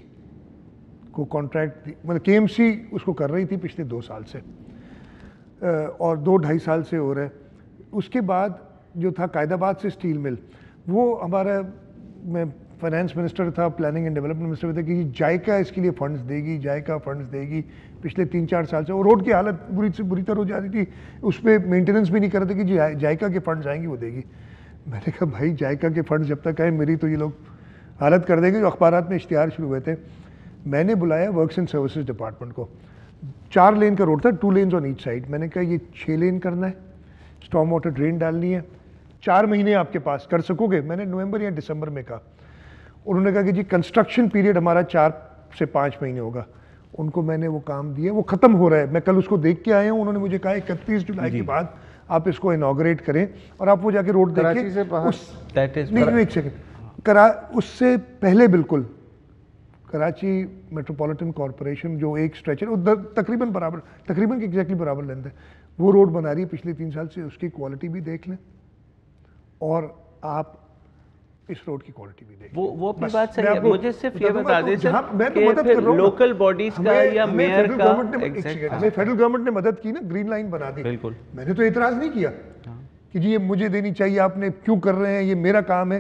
کو کانٹریکٹ, مطلب کے ایم سی اس کو کر رہی تھی پچھلے دو سال سے, اور دو ڈھائی سال سے ہو رہا ہے. اس کے بعد جو تھا قائد آباد سے اسٹیل مل, وہ ہمارا, میں فائنانس منسٹر تھا, پلاننگ اینڈ ڈیولپمنٹ منسٹر تھا, کہ جائکا اس کے لیے فنڈز دے گی, جائکا فنڈز دے گی. پچھلے تین چار سال سے, اور روڈ کی حالت بری سے بری طرح ہو جا رہی تھی, اس پہ مینٹیننس بھی نہیں کر رہے تھے کہ جی جائکا کے فنڈز آئیں گے وہ دے گی. میں نے کہا بھائی جائکا کے فنڈز جب تک آئیں میری تو یہ لوگ حالت کر دیں گے. جو اخبارات میں اشتہار شروع ہوئے تھے, میں نے بلایا ورکس اینڈ سروسز ڈپارٹمنٹ کو. چار لین کا روڈ تھا, two lanes on each side. میں نے کہا یہ چھ لین کرنا ہے, اسٹارم واٹر ڈرین ڈالنی ہے, چار مہینے آپ کے پاس کر سکو گے؟ میں نے نومبر یا دسمبر میں کہا. انہوں نے کہا کہ جی کنسٹرکشن پیریڈ ہمارا چار سے پانچ مہینے ہوگا. ان کو میں نے وہ کام دیا, وہ ختم ہو رہا ہے. میں کل اس کو دیکھ کے آیا ہوں. انہوں نے مجھے کہا اکتیس جولائی کے بعد آپ اس کو انوگریٹ کریں, اور آپ وہ جا کے روڈ دیکھیں. نہیں ایک سیکنڈ, کرا اس سے پہلے بالکل کراچی میٹروپولیٹن کارپوریشن جو ایک اسٹریچر ادھر تقریباً برابر, تقریباً کی ایگزیکٹلی برابر لیندھ ہے, وہ روڈ بنا رہی ہے پچھلے تین سال سے. اس کی کوالٹی بھی دیکھ لیں, اور آپ اس روڈ کی کوالٹی بھی دیکھیں. وہ وہ اپنی بات صحیح ہے. مجھے صرف یہ بتا دیں سر کہ پھر لوکل باڈیز کا یا میئر کا, ہمیں فیڈرل گورنمنٹ نے مدد کی نا, گرین لائن بنا دی. بالکل, میں نے تو اعتراض نہیں کیا کہ جی یہ مجھے دینی چاہیے, آپ نے کیوں کر رہے ہیں, یہ میرا کام ہے.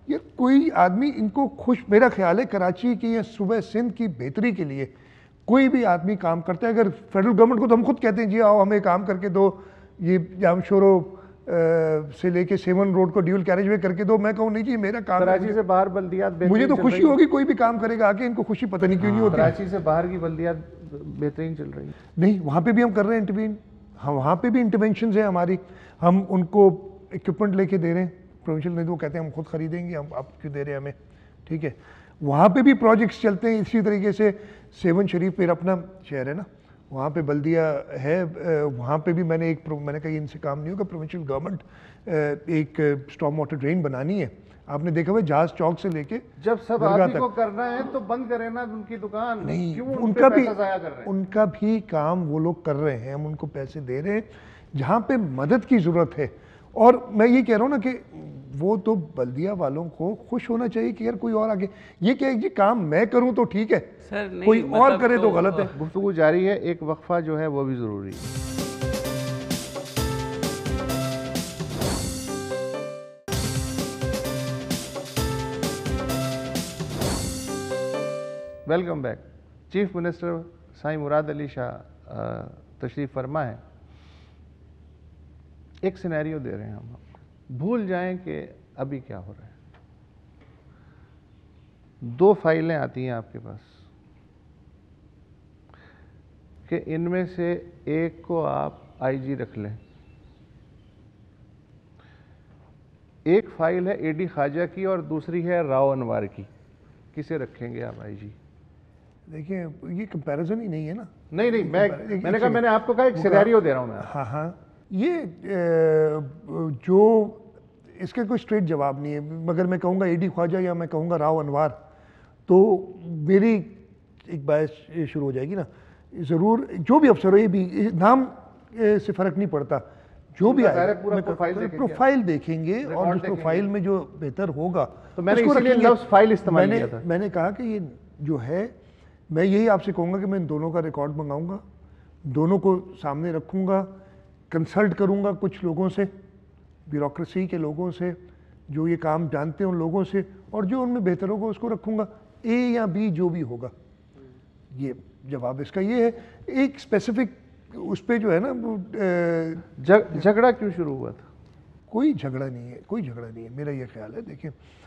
یہ کوئی آدمی ان کو خوش، میرا خیال ہے کراچی کی یا صوبہ سندھ کی بہتری کے لیے کوئی بھی آدمی کام کرتا ہے. اگر فیڈرل گورنمنٹ کو تو ہم خود کہتے ہیں جی آؤ ہمیں کام کر کے دو، یہ جام شورو سے لے کے سیون روڈ کو ڈیول کیریج وے کر کے دو، میں کہوں نہیں جی میرا کام کراچی سے باہر بلدیات مجھے تو خوشی ہوگی کوئی بھی کام کرے گا آ کے، ان کو خوشی پتہ نہیں کیوں نہیں ہوتی. کراچی سے باہر کی بلدیات بہترین چل رہی ہیں. نہیں وہاں پہ بھی ہم کر رہے ہیں انٹروین، ہم وہاں پہ بھی انٹرونشنز ہیں ہماری، ہم ان کو اکوپمنٹ لے کے دے رہے ہیں. پروونشل نہیں تو وہ کہتے ہیں ہم خود خریدیں گے، ہم آپ کیوں دے رہے ہیں ہمیں. ٹھیک ہے وہاں پہ بھی پروجیکٹس چلتے ہیں. اسی طریقے سے سیون شریف میرا اپنا شہر ہے نا، وہاں پہ بلدیہ ہے، وہاں پہ بھی میں نے ایک میں نے کہا ان سے کام نہیں ہوگا، پروونشل گورنمنٹ ایک اسٹارم واٹر ڈرین بنانی ہے. آپ نے دیکھا ہوا جہاز چوک سے لے کے جب سب آپ ہی کو کرنا ہے تو بند کریں نا ان کی دکان. نہیں کیوں ان کا بھی ضائع کر رہے ہیں؟ ان کا بھی کام وہ لوگ کر رہے ہیں، ہم ان کو پیسے دے رہے ہیں جہاں پہ مدد کی ضرورت ہے. اور میں یہ کہہ رہا ہوں نا کہ وہ تو بلدیہ والوں کو خوش ہونا چاہیے کہ یار کوئی اور آگے، یہ کہ جی کام میں کروں تو ٹھیک ہے، کوئی اور کرے تو غلط ہے. گفتگو جاری ہے، ایک وقفہ جو ہے وہ بھی ضروری ہے. Welcome back. چیف منسٹر سائیں مراد علی شاہ تشریف فرما ہے. ایک سینیریو دے رہے ہیں ہم، بھول جائیں کہ ابھی کیا ہو رہا ہے. دو فائلیں آتی ہیں آپ کے پاس کہ ان میں سے ایک کو آپ آئی جی رکھ لیں. ایک فائل ہے اے ڈی خواجہ کی اور دوسری ہے راؤ انوار کی. کسے رکھیں گے آپ آئی جی؟ دیکھیں یہ کمپیریزن ہی نہیں ہے نا. نہیں نہیں میں میں نے کہا میں نے آپ کو کہا ایک سینیریو دے رہا ہوں میں. ہاں ہاں یہ جو اس کا کوئی اسٹریٹ جواب نہیں ہے. مگر میں کہوں گا اے ڈی خواجہ یا میں کہوں گا راؤ انوار تو میری ایک بحث شروع ہو جائے گی نا. ضرور جو بھی افسر ہو، یہ بھی نام سے فرق نہیں پڑتا، جو بھی آئے پروفائل دیکھیں گے اور اس پروفائل میں جو بہتر ہوگا تو میں نے اسی لیے لفظ فائل استعمال کیا تھا. میں نے کہا کہ یہ جو ہے میں یہی آپ سے کہوں گا کہ میں ان دونوں کا ریکارڈ منگاؤں گا، دونوں کو سامنے رکھوں گا، کنسلٹ کروں گا کچھ لوگوں سے، بیوروکریسی کے لوگوں سے جو یہ کام جانتے ہیں ان لوگوں سے، اور جو ان میں بہتر ہوگا اس کو رکھوں گا. اے یا بی جو بھی ہوگا، یہ جواب اس کا یہ ہے. ایک اسپیسیفک اس پہ جو ہے نا جھگڑا کیوں شروع ہوا تھا؟ کوئی جھگڑا نہیں ہے، کوئی جھگڑا نہیں ہے. میرا یہ خیال ہے دیکھیں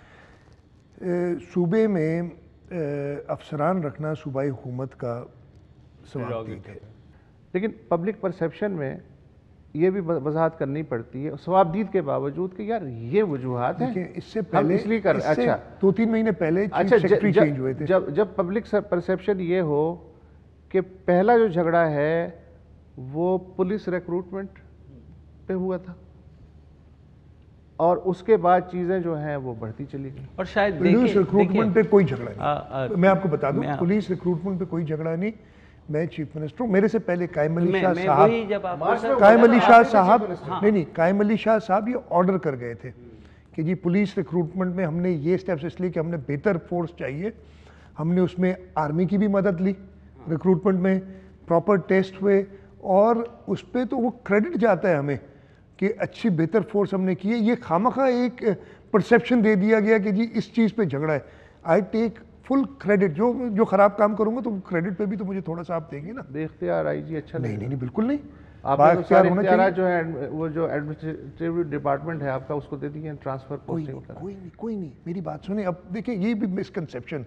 صوبے میں افسران رکھنا صوبائی حکومت کا ثوابدید ہے، لیکن پبلک پرسیپشن میں یہ بھی وضاحت کرنی پڑتی ہے ثوابدید کے باوجود کہ یار یہ وجوہات ہیں. اس سے پہلے اس لیے کر اچھا دو تین مہینے پہلے چیف سیکرٹری چینج ہوئے تھے. جب جب پبلک پرسیپشن یہ ہو کہ پہلا جو جھگڑا ہے وہ پولیس ریکروٹمنٹ پہ ہوا تھا اور اس کے بعد چیزیں جو ہیں وہ بڑھتی چلی گئی. اور شاید پولیس ریکروٹمنٹ پہ کوئی جھگڑا نہیں، میں آپ کو بتا دوں پولیس ریکروٹمنٹ پہ کوئی جھگڑا نہیں. میں چیف منسٹر ہوں، میرے سے پہلے قائم علی شاہ صاحب قائم علی شاہ صاحب نہیں نہیں قائم علی شاہ صاحب یہ آرڈر کر گئے تھے کہ جی پولیس ریکروٹمنٹ میں ہم نے یہ اسٹیپس اس لیے کہ ہم نے بہتر فورس چاہیے. ہم نے اس میں آرمی کی بھی مدد لی ریکروٹمنٹ میں، پراپر ٹیسٹ ہوئے اور اس پہ تو وہ کریڈٹ جاتا ہے ہمیں کہ اچھی بہتر فورس ہم نے کی ہے. یہ خامخواہ ایک پرسیپشن دے دیا گیا کہ جی اس چیز پہ جھگڑا ہے. آئی ٹیک فل کریڈٹ، جو جو خراب کام کروں گا تو کریڈٹ پہ بھی تو مجھے تھوڑا سا آپ دیں گے نا. بے اختیار آئی جی اچھا نہیں نہیں بالکل نہیں. آپ نے سارے اختیارات جو ہے وہ جو ایڈمنسٹریٹو ڈپارٹمنٹ ہے آپ کا اس کو دے دیے ٹرانسفر پوسٹنگ وغیرہ. کوئی نہیں کوئی نہیں میری بات سنیں. اب دیکھیں یہ بھی مسکنسیپشن،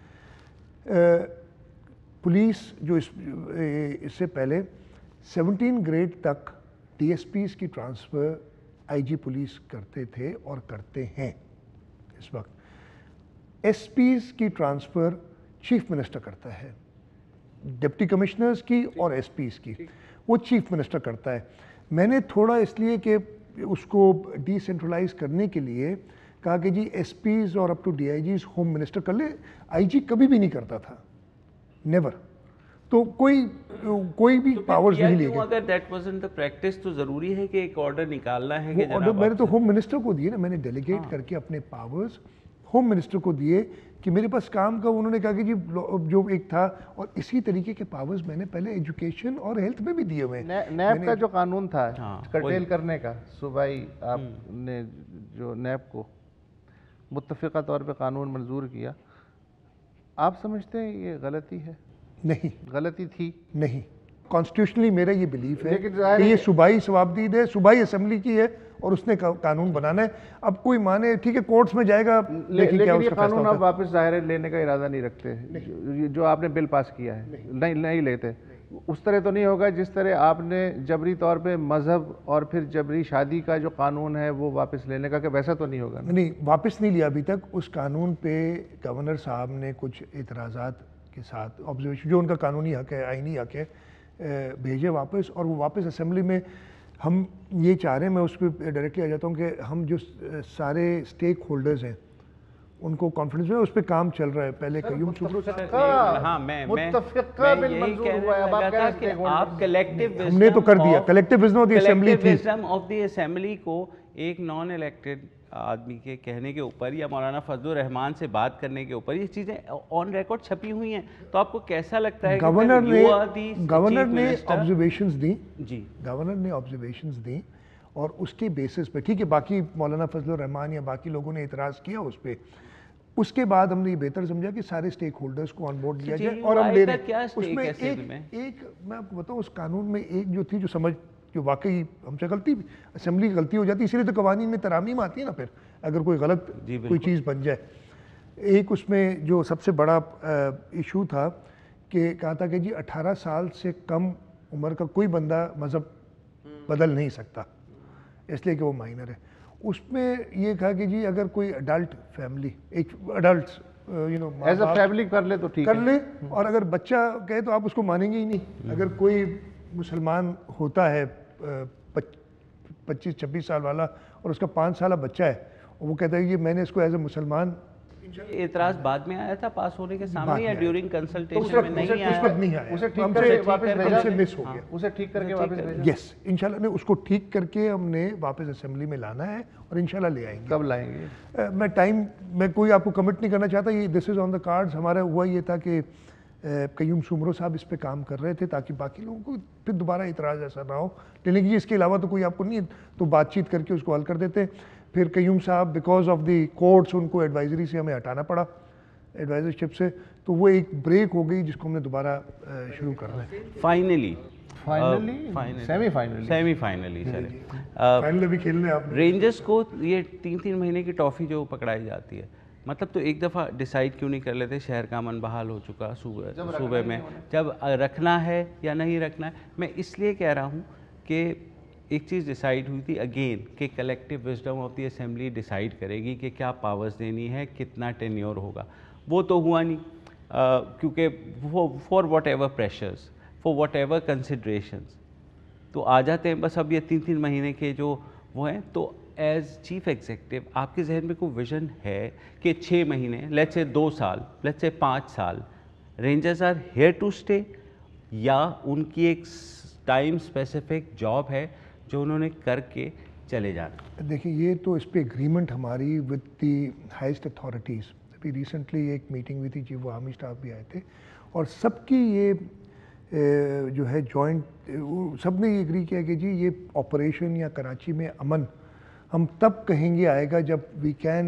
پولیس جو اس اس سے پہلے سیونٹین گریڈ تک ڈی ایس پیز کی ٹرانسفر آئی جی پولیس کرتے تھے اور کرتے ہیں اس وقت. ایس پیز کی ٹرانسفر چیف منسٹر کرتا ہے، ڈپٹی کمشنرز کی اور ایس پیز کی وہ چیف منسٹر کرتا ہے. میں نے تھوڑا اس لیے کہ اس کو ڈی سینٹرلائز کرنے کے لیے کہا کہ جی ایس پیز اور up to D I Gs home minister کر لے. آئی جی کبھی بھی نہیں کرتا تھا، نیور. تو کوئی کوئی بھی پاورز نہیں لے گئے. اگر دیٹ وازنٹ دی پریکٹس تو ضروری ہے کہ ایک آرڈر نکالنا ہے کہ جناب میں نے تو ہوم منسٹر کو دیے نا، میں نے ڈیلیگیٹ کر کے اپنے پاورز ہوم منسٹر کو دیے کہ میرے پاس کام کا. انہوں نے کہا کہ جی جو ایک تھا، اور اسی طریقے کے پاورز میں نے پہلے ایجوکیشن اور ہیلتھ میں بھی دیے ہوئے ہیں. نیب کا جو قانون تھا کرٹیل کرنے کا صوبائی آپ نے جو نیب کو، متفقہ طور پہ قانون منظور کیا. آپ سمجھتے ہیں یہ غلطی ہے؟ نہیں, غلطی تھی نہیں. کانسٹیٹیوشنلی میرا یہ بلیف ہے لیکن ظاہر کہ یہ صوبائی ثوابدید ہے, صوبائی اسمبلی کی ہے اور اس نے قانون بنانا ہے. اب کوئی مانے ٹھیک ہے کورٹس میں جائے گا, لیکن یہ قانون آپ واپس ظاہر لینے کا ارادہ نہیں رکھتے, جو آپ نے بل پاس کیا ہے نہیں نہیں لیتے. اس طرح تو نہیں ہوگا جس طرح آپ نے جبری طور پہ مذہب اور پھر جبری شادی کا جو قانون ہے وہ واپس لینے کا, کہ ویسا تو نہیں ہوگا؟ نہیں, واپس نہیں لیا ابھی تک. اس قانون پہ گورنر صاحب نے کچھ اعتراضات کے ساتھ آبزرویشن, جو ان کا قانونی حق ہے, آئینی حق ہے, بھیجے واپس, اور وہ واپس اسمبلی میں. ہم یہ چاہ رہے ہیں, میں اس پہ ڈائریکٹلی آ جاتا ہوں, کہ ہم جو سارے اسٹیک ہولڈرز ہیں ان کو کانفیڈنس میں اس پہ کام چل رہا ہے. پہلے قیوم سمرو ہاں میں متفقہ بل منظور ہوا ہے, اب آپ کہہ رہے ہیں آپ کلیکٹیو ہم نے تو کر دیا. Collective wisdom of the assembly تھی, وزڈم آف دی اسمبلی کو ایک نان الیکٹڈ آدمی کے کہنے کے اوپر یا مولانا فضل الرحمان سے بات کرنے کے اوپر یہ چیزیں آن ریکارڈ چھپی ہوئی ہیں. تو آپ کو کیسا لگتا ہے گورنر نے گورنر نے آبزرویشنز دیں, جی گورنر نے آبزرویشنز دیں اور اس کے بیسس پہ, ٹھیک ہے باقی مولانا فضل الرحمان یا باقی لوگوں نے اعتراض کیا اس پہ, اس کے بعد ہم نے یہ بہتر سمجھا کہ سارے اسٹیک ہولڈرز کو آن بورڈ لیا جائے. اور ہم لے رہے ہیں اس میں ایک ایک میں آپ کو بتاؤں, اس قانون میں ایک جو تھی جو سمجھ, جو واقعی ہم سے غلطی, اسمبلی کی غلطی ہو جاتی ہے, اسی لیے تو قوانین میں ترامیم آتی ہے نا پھر, اگر کوئی غلط کوئی چیز بن جائے. ایک اس میں جو سب سے بڑا ایشو تھا کہ کہا تھا کہ جی اٹھارہ سال سے کم عمر کا کوئی بندہ مذہب بدل نہیں سکتا اس لیے کہ وہ مائنر ہے. اس میں یہ کہا کہ جی اگر کوئی اڈلٹ فیملی, ایک adults you know as a family کر لے تو ٹھیک کر لے, اور اگر بچہ کہے تو آپ اس کو مانیں گے ہی نہیں. اگر کوئی مسلمان ہوتا ہے پچیس چھبیس سال والا اور اس کا پانچ سالہ بچہ ہے, اور وہ کہتا ہے کہ میں نے اس کو ایز اے مسلمان. اعتراض بعد میں آیا تھا پاس ہونے کے سامنے یا ڈیورنگ کنسلٹیشن میں نہیں آیا؟ اس وقت نہیں آیا, اسے ٹھیک کر کے واپس بھیجا, سے مس ہو گیا, اسے ٹھیک کر کے واپس بھیجا. یس انشاءاللہ نے اس کو ٹھیک کر کے ہم نے واپس اسمبلی میں لانا ہے اور انشاءاللہ لے آئیں گے. کب لائیں گے؟ میں ٹائم میں کوئی آپ کو کمٹ نہیں کرنا چاہتا, یہ دس از آن دا کارڈز. ہمارا ہوا یہ تھا کہ قیوم سمرو صاحب اس پہ کام کر رہے تھے تاکہ باقی لوگوں کو پھر دوبارہ اعتراض ایسا نہ ہو, لیکن اس کے علاوہ تو کوئی آپ کو نہیں, تو بات چیت کر کے اس کو حل کر دیتے. پھر قیوم صاحب بیکاز آف دی کورٹس ان کو ایڈوائزری سے ہمیں ہٹانا پڑا, ایڈوائزرشپ سے, تو وہ ایک بریک ہو گئی جس کو ہم نے دوبارہ شروع کرنا ہے. Finally finally semi finally semi finally sir final بھی کھیلنے آپ رینجرز کو یہ تین تین مہینے کی ٹرافی جو پکڑائی جاتی ہے, مطلب تو ایک دفعہ ڈیسائیڈ کیوں نہیں کر لیتے, شہر کا امن بحال ہو چکا صوبے صوبے میں, جب رکھنا ہے یا نہیں رکھنا ہے. میں اس لیے کہہ رہا ہوں کہ ایک چیز ڈیسائیڈ ہوئی تھی اگین کہ collective wisdom of the assembly decide کرے گی کہ کیا پاورز دینی ہے, کتنا ٹینیور ہوگا. وہ تو ہوا نہیں, کیونکہ وہ for whatever pressures, for whatever considerations تو آ جاتے ہیں بس. اب یہ تین تین مہینے کے جو وہ ہیں, تو ایز چیف ایگزیکٹو آپ کے ذہن میں کوئی ویژن ہے کہ چھ مہینے, لیٹس سے دو سال, لیٹس سے پانچ سال Rangers are here to stay, یا ان کی ایک ٹائم اسپیسیفک جاب ہے جو انہوں نے کر کے چلے جانا؟ دیکھیں یہ تو اس پہ اگریمنٹ ہماری ود دی ہائیسٹ اتھارٹیز. ابھی ریسنٹلی ایک میٹنگ ہوئی تھی, چیف عوامی اسٹاف بھی آئے تھے, اور سب کی یہ جو ہے جوائنٹ, سب نے یہ اگری کیا کہ جی یہ آپریشن یا کراچی میں امن ہم تب کہیں گے آئے گا جب we can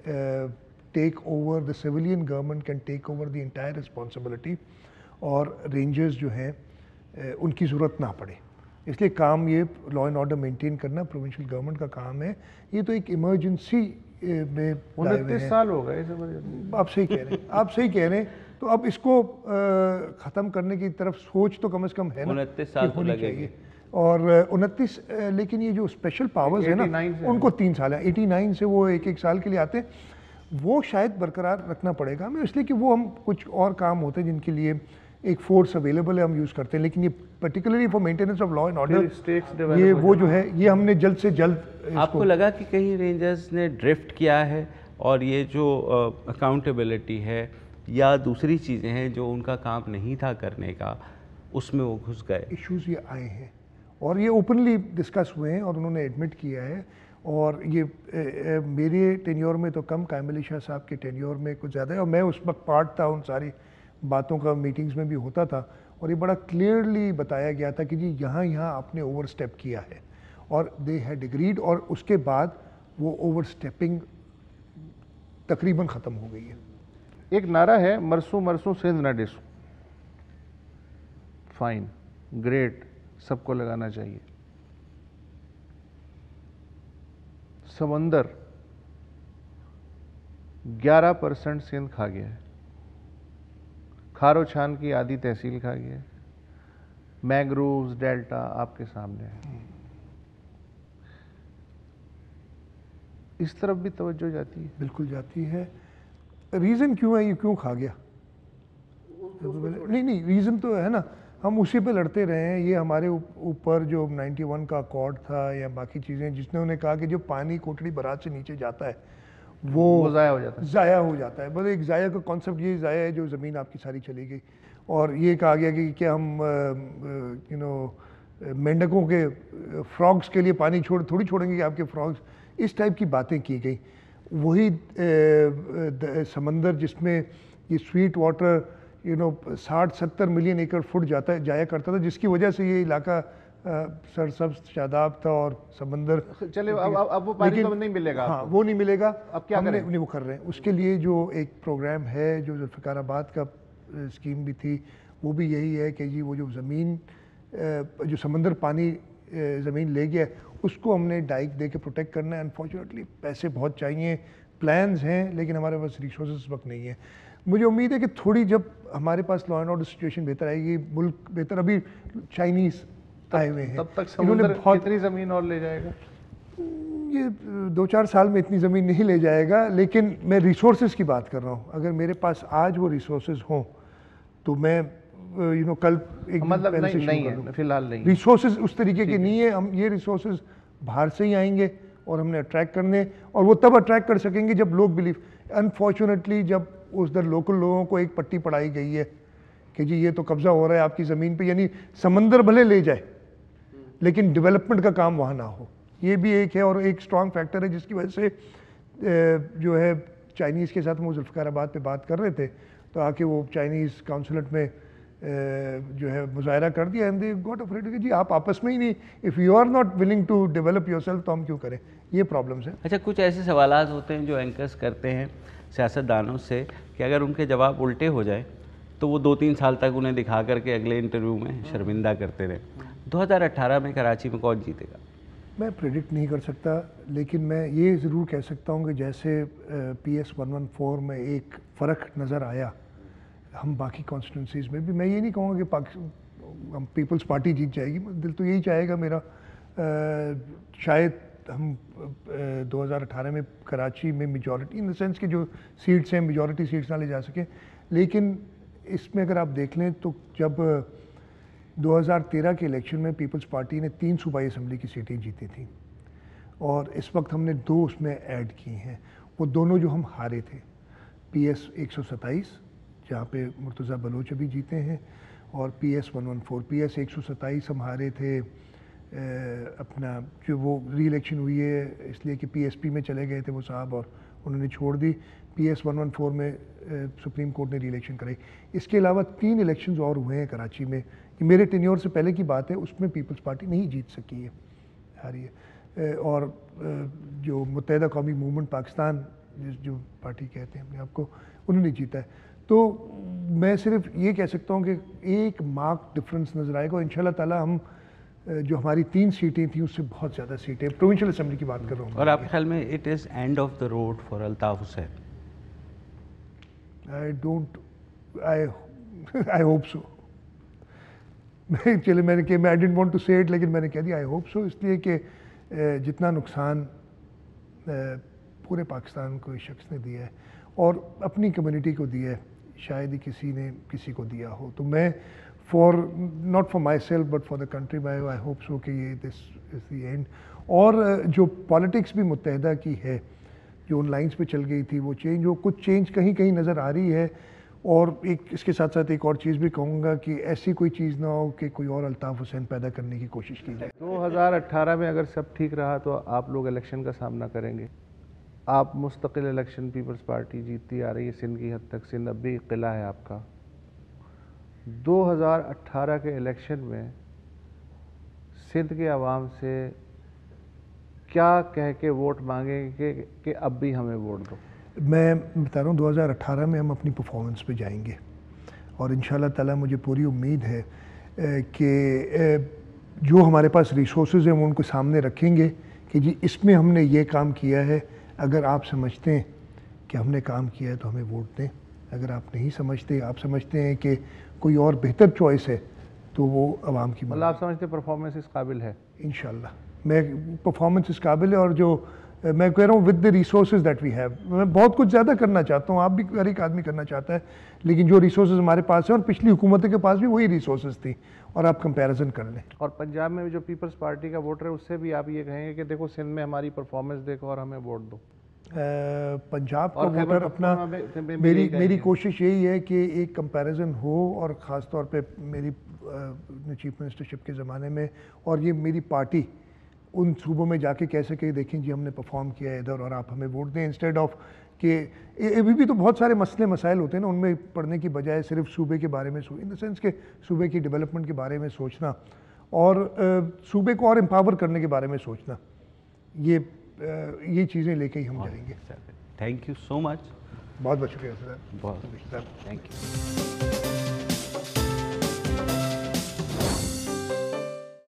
take over, the civilian government can take over the entire responsibility, اور رینجرز جو ہیں ان کی ضرورت نہ پڑے. اس لیے کام یہ لا اینڈ آرڈر مینٹین کرنا پروونشل گورنمنٹ کا کام ہے. یہ تو ایک ایمرجنسی میں انتیس سال ہو گئے, آپ صحیح کہہ رہے ہیں, آپ صحیح کہہ رہے ہیں. تو اب اس کو ختم کرنے کی طرف سوچ تو کم از کم ہے نا, انتیس سال ہونی چاہیے. اور انتیس, لیکن یہ جو اسپیشل پاورز ہیں نا ان کو تین سال ہیں, ایٹی نائن سے وہ ایک ایک سال کے لیے آتے ہیں, وہ شاید برقرار رکھنا پڑے گا ہمیں, اس لیے کہ وہ ہم کچھ اور کام ہوتے ہیں جن کے لیے ایک فورس اویلیبل ہے, ہم یوز کرتے ہیں. لیکن یہ particularly for maintenance of law and order, یہ وہ جو ہے یہ ہم نے جلد سے جلد. آپ کو لگا کہ کہیں رینجرز نے ڈرفٹ کیا ہے, اور یہ جو اکاؤنٹیبلٹی ہے یا دوسری چیزیں ہیں جو ان کا کام نہیں تھا کرنے کا, اس میں وہ گھس گئے؟ ایشوز یہ آئے ہیں اور یہ اوپنلی ڈسکس ہوئے ہیں اور انہوں نے ایڈمٹ کیا ہے. اور یہ میرے ٹینیور میں تو کم, قائم علی شاہ صاحب کے ٹینیور میں کچھ زیادہ ہے, اور میں اس وقت پارٹ تھا ان ساری باتوں کا, میٹنگز میں بھی ہوتا تھا, اور یہ بڑا کلیئرلی بتایا گیا تھا کہ جی یہاں یہاں آپ نے اوور اسٹیپ کیا ہے, اور دے ہیڈ اگریڈ. اور اس کے بعد وہ اوور اسٹیپنگ تقریباً ختم ہو گئی ہے. ایک نعرہ ہے مرسوں مرسوں سندھ نہ ڈسوں, فائن, گریٹ, سب کو لگانا چاہیے. سمندر گیارہ پرسنٹ سندھ کھا گیا ہے, کھارو چھان کی آدھی تحصیل کھا گیا ہے, مینگرووز, ڈیلٹا آپ کے سامنے ہے. اس طرف بھی توجہ جاتی ہے؟ بالکل جاتی ہے. ریزن کیوں ہے یہ کیوں کھا گیا؟ نہیں نہیں ریزن تو ہے نا, ہم اسی پہ لڑتے رہے ہیں. یہ ہمارے اوپر جو نائنٹی ون کا اکارڈ تھا یا باقی چیزیں, جس نے انہیں کہا کہ جو پانی کوٹڑی برات سے نیچے جاتا ہے وہ ضائع ہو جاتا ہے. ضائع ہو جاتا ہے. بس ایک ضائع کا کانسیپٹ یہ ضائع ہے جو زمین آپ کی ساری چلی گئی. اور یہ کہا گیا کہ کیا ہم یو نو مینڈکوں کے فراگس کے لیے پانی چھوڑ تھوڑی چھوڑیں گے کہ آپ کے فراگس, اس ٹائپ کی باتیں کی گئی. وہی سمندر جس میں یہ سویٹ واٹر یو نو ساٹھ ستر ملین ایکڑ فٹ جاتا جایا کرتا تھا, جس کی وجہ سے یہ علاقہ سرسبز شاداب تھا اور سمندر. چلے اب اب وہ پانی تو نہیں ملے گا. ہاں وہ نہیں ملے گا. اب کیا کریں؟ نہیں وہ کر رہے ہیں. اس کے لیے جو ایک پروگرام ہے جو ذوالفقار آباد کا اسکیم بھی تھی, وہ بھی یہی ہے کہ جی وہ جو زمین جو سمندر پانی زمین لے گیا اس کو ہم نے ڈائک دے کے پروٹیکٹ کرنا ہے. انفارچونیٹلی پیسے بہت چاہیے, پلانز ہیں, لیکن ہمارے پاس ریسورسز اس وقت نہیں ہے. مجھے امید ہے کہ تھوڑی جب ہمارے پاس لا اینڈ آرڈر سچویشن بہتر آئے گی, ملک بہتر, ابھی چائنیز آئے ہوئے ہیں, تب تک سمندر کتنی زمین اور لے جائے گا؟ یہ دو چار سال میں اتنی زمین نہیں لے جائے گا, لیکن میں ریسورسز کی بات کر رہا ہوں. اگر میرے پاس آج وہ ریسورسز ہوں تو میں یو نو کل ایک مطلب نہیں ہے فی الحال نہیں. ریسورسز اس طریقے کے نہیں ہے. ہم یہ ریسورسز باہر سے ہی آئیں گے اور ہم نے اٹریکٹ کرنے, اور وہ تب اٹریکٹ کر سکیں گے جب لوگ بلیو. انفارچونیٹلی جب اس در لوکل لوگوں کو ایک پٹی پڑھائی گئی ہے کہ جی یہ تو قبضہ ہو رہا ہے آپ کی زمین پہ, یعنی سمندر بھلے لے جائے لیکن ڈیولپمنٹ کا کام وہاں نہ ہو, یہ بھی ایک ہے. اور ایک اسٹرانگ فیکٹر ہے جس کی وجہ سے جو ہے چائنیز کے ساتھ وہ ذوالفقار آباد پہ بات کر رہے تھے تو آ کے وہ چائنیز کاؤنسلٹ میں جو ہے مظاہرہ کر دیا, اینڈ دے گاٹ افریڈ کہ جی آپ آپس میں ہی نہیں, if you are not willing to develop yourself تو ہم کیوں کریں. یہ پرابلمس ہیں. اچھا, کچھ ایسے سوالات ہوتے ہیں جو اینکرز کرتے ہیں سیاست دانوں سے کہ اگر ان کے جواب الٹے ہو جائیں تو وہ دو تین سال تک انہیں دکھا کر کے اگلے انٹرویو میں شرمندہ کرتے رہے. دو ہزار اٹھارہ میں کراچی میں کون جیتے گا؟ میں پریڈکٹ نہیں کر سکتا, لیکن میں یہ ضرور کہہ سکتا ہوں کہ جیسے P S one one four میں ایک فرق نظر آیا, ہم باقی کانسٹیٹوئنسیز میں بھی, میں یہ نہیں کہوں گا کہ پاکستان ہم پیپلز پارٹی جیت جائے گی, دل تو یہی چاہے گا میرا. شاید ہم دو ہزار اٹھارہ میں کراچی میں میجورٹی ان دا سینس کہ جو سیٹس ہیں میجورٹی سیٹس نہ لے جا سکیں, لیکن اس میں اگر آپ دیکھ لیں تو جب دو ہزار تیرہ کے الیکشن میں پیپلز پارٹی نے تین صوبائی اسمبلی کی سیٹیں جیتی تھیں اور اس وقت ہم نے دو اس میں ایڈ کی ہیں. وہ دونوں جو ہم ہارے تھے, پی ایس ایک سو ستائیس جہاں پہ مرتضی بلوچ ابھی جیتے ہیں, اور P S one one four. P S ایک سو ستائیس ہم ہارے تھے اپنا جو وہ ری الیکشن ہوئی ہے اس لیے کہ پی ایس پی میں چلے گئے تھے وہ صاحب اور انہوں نے چھوڑ دی. P S one one four میں سپریم کورٹ نے ری الیکشن کرائی. اس کے علاوہ تین الیکشنز اور ہوئے ہیں کراچی میں, یہ میرے ٹینیور سے پہلے کی بات ہے, اس میں پیپلز پارٹی نہیں جیت سکی ہے, ہاری ہے. اور جو متحدہ قومی موومنٹ پاکستان جس جو پارٹی کہتے ہیں اپنے آپ کو, انہوں نے جیتا ہے. تو میں صرف یہ کہہ سکتا ہوں کہ ایک مارک ڈفرنس نظر آئے گا, اور ان شاء اللہ تعالیٰ ہم جو ہماری تین سیٹیں تھیں اس سے بہت زیادہ سیٹیں, پروونشل اسمبلی کی بات کر رہا ہوں. اور آپ کے خیال میں it is end of the road for Altaf Hussain? I don't I I hope so. چلے میں نے کہ میں I didn't want to say it, لیکن میں نے کہہ دیا آئی ہوپ سو, اس لیے کہ جتنا نقصان پورے پاکستان کو اس شخص نے دیا ہے اور اپنی کمیونٹی کو دیا ہے, شاید ہی کسی نے کسی کو دیا ہو. تو میں for not for myself but for the country by I hope so کہ یہ دس از دی اینڈ. اور جو پالیٹکس بھی متحدہ کی ہے جو ان لائنس پہ چل گئی تھی وہ چینج ہو, کچھ چینج کہیں کہیں نظر آ رہی ہے. اور ایک اس کے ساتھ ساتھ ایک اور چیز بھی کہوں گا کہ ایسی کوئی چیز نہ ہو کہ کوئی اور الطاف حسین پیدا کرنے کی کوشش کی جائے. دو ہزار اٹھارہ میں اگر سب ٹھیک رہا تو آپ لوگ الیکشن کا سامنا کریں گے. آپ مستقل الیکشن پیپلز پارٹی جیتتی آ رہی ہے سندھ کی حد تک, سندھ اب بھی قلعہ ہے آپ کا. دو ہزار اٹھارہ کے الیکشن میں سندھ کے عوام سے کیا کہہ کے ووٹ مانگیں گے کہ اب بھی ہمیں ووٹ دو؟ میں بتا رہا ہوں دو ہزار اٹھارہ میں ہم اپنی پرفارمنس پہ جائیں گے اور انشاءاللہ تعالیٰ مجھے پوری امید ہے کہ جو ہمارے پاس ریسورسز ہیں وہ ان کو سامنے رکھیں گے کہ جی اس میں ہم نے یہ کام کیا ہے، اگر آپ سمجھتے ہیں کہ ہم نے کام کیا ہے تو ہمیں ووٹ دیں، اگر آپ نہیں سمجھتے، آپ سمجھتے ہیں کہ کوئی اور بہتر چوائس ہے تو وہ عوام کی مطلب آپ سمجھتے پرفارمنس اس قابل ہے؟ انشاءاللہ میں پرفارمنس اس قابل ہے، اور جو میں کہہ رہا ہوں with the resources that we have, میں بہت کچھ زیادہ کرنا چاہتا ہوں، آپ بھی ہر ایک آدمی کرنا چاہتا ہے، لیکن جو ریسورسز ہمارے پاس ہیں اور پچھلی حکومتوں کے پاس بھی وہی ریسورسز تھی، اور آپ کمپیریزن کر لیں۔ اور پنجاب میں جو پیپلز پارٹی کا ووٹر ہے اس سے بھی آپ یہ کہیں گے کہ دیکھو سندھ میں ہماری پرفارمنس دیکھو اور ہمیں ووٹ دو؟ پنجاب کا ووٹر اپنا، میری میری کوشش یہی ہے کہ ایک کمپیریزن ہو، اور خاص طور پہ میری چیف منسٹرشپ کے زمانے میں، اور یہ میری پارٹی ان صوبوں میں جا کے کہہ سکے دیکھیں جی ہم نے پرفارم کیا ہے ادھر اور آپ ہمیں ووٹ دیں، انسٹیڈ آف کہ ابھی بھی تو بہت سارے مسئلے مسائل ہوتے ہیں نا، ان میں پڑھنے کی بجائے صرف صوبے کے بارے میں سو ان دا سینس کہ صوبے کی ڈیولپمنٹ کے بارے میں سوچنا اور صوبے کو اور امپاور کرنے کے بارے میں سوچنا، یہ یہ چیزیں لے کے ہی ہم جائیں گے۔ تھینک یو سو مچ، بہت بہت شکریہ سر، بہت تھینک یو۔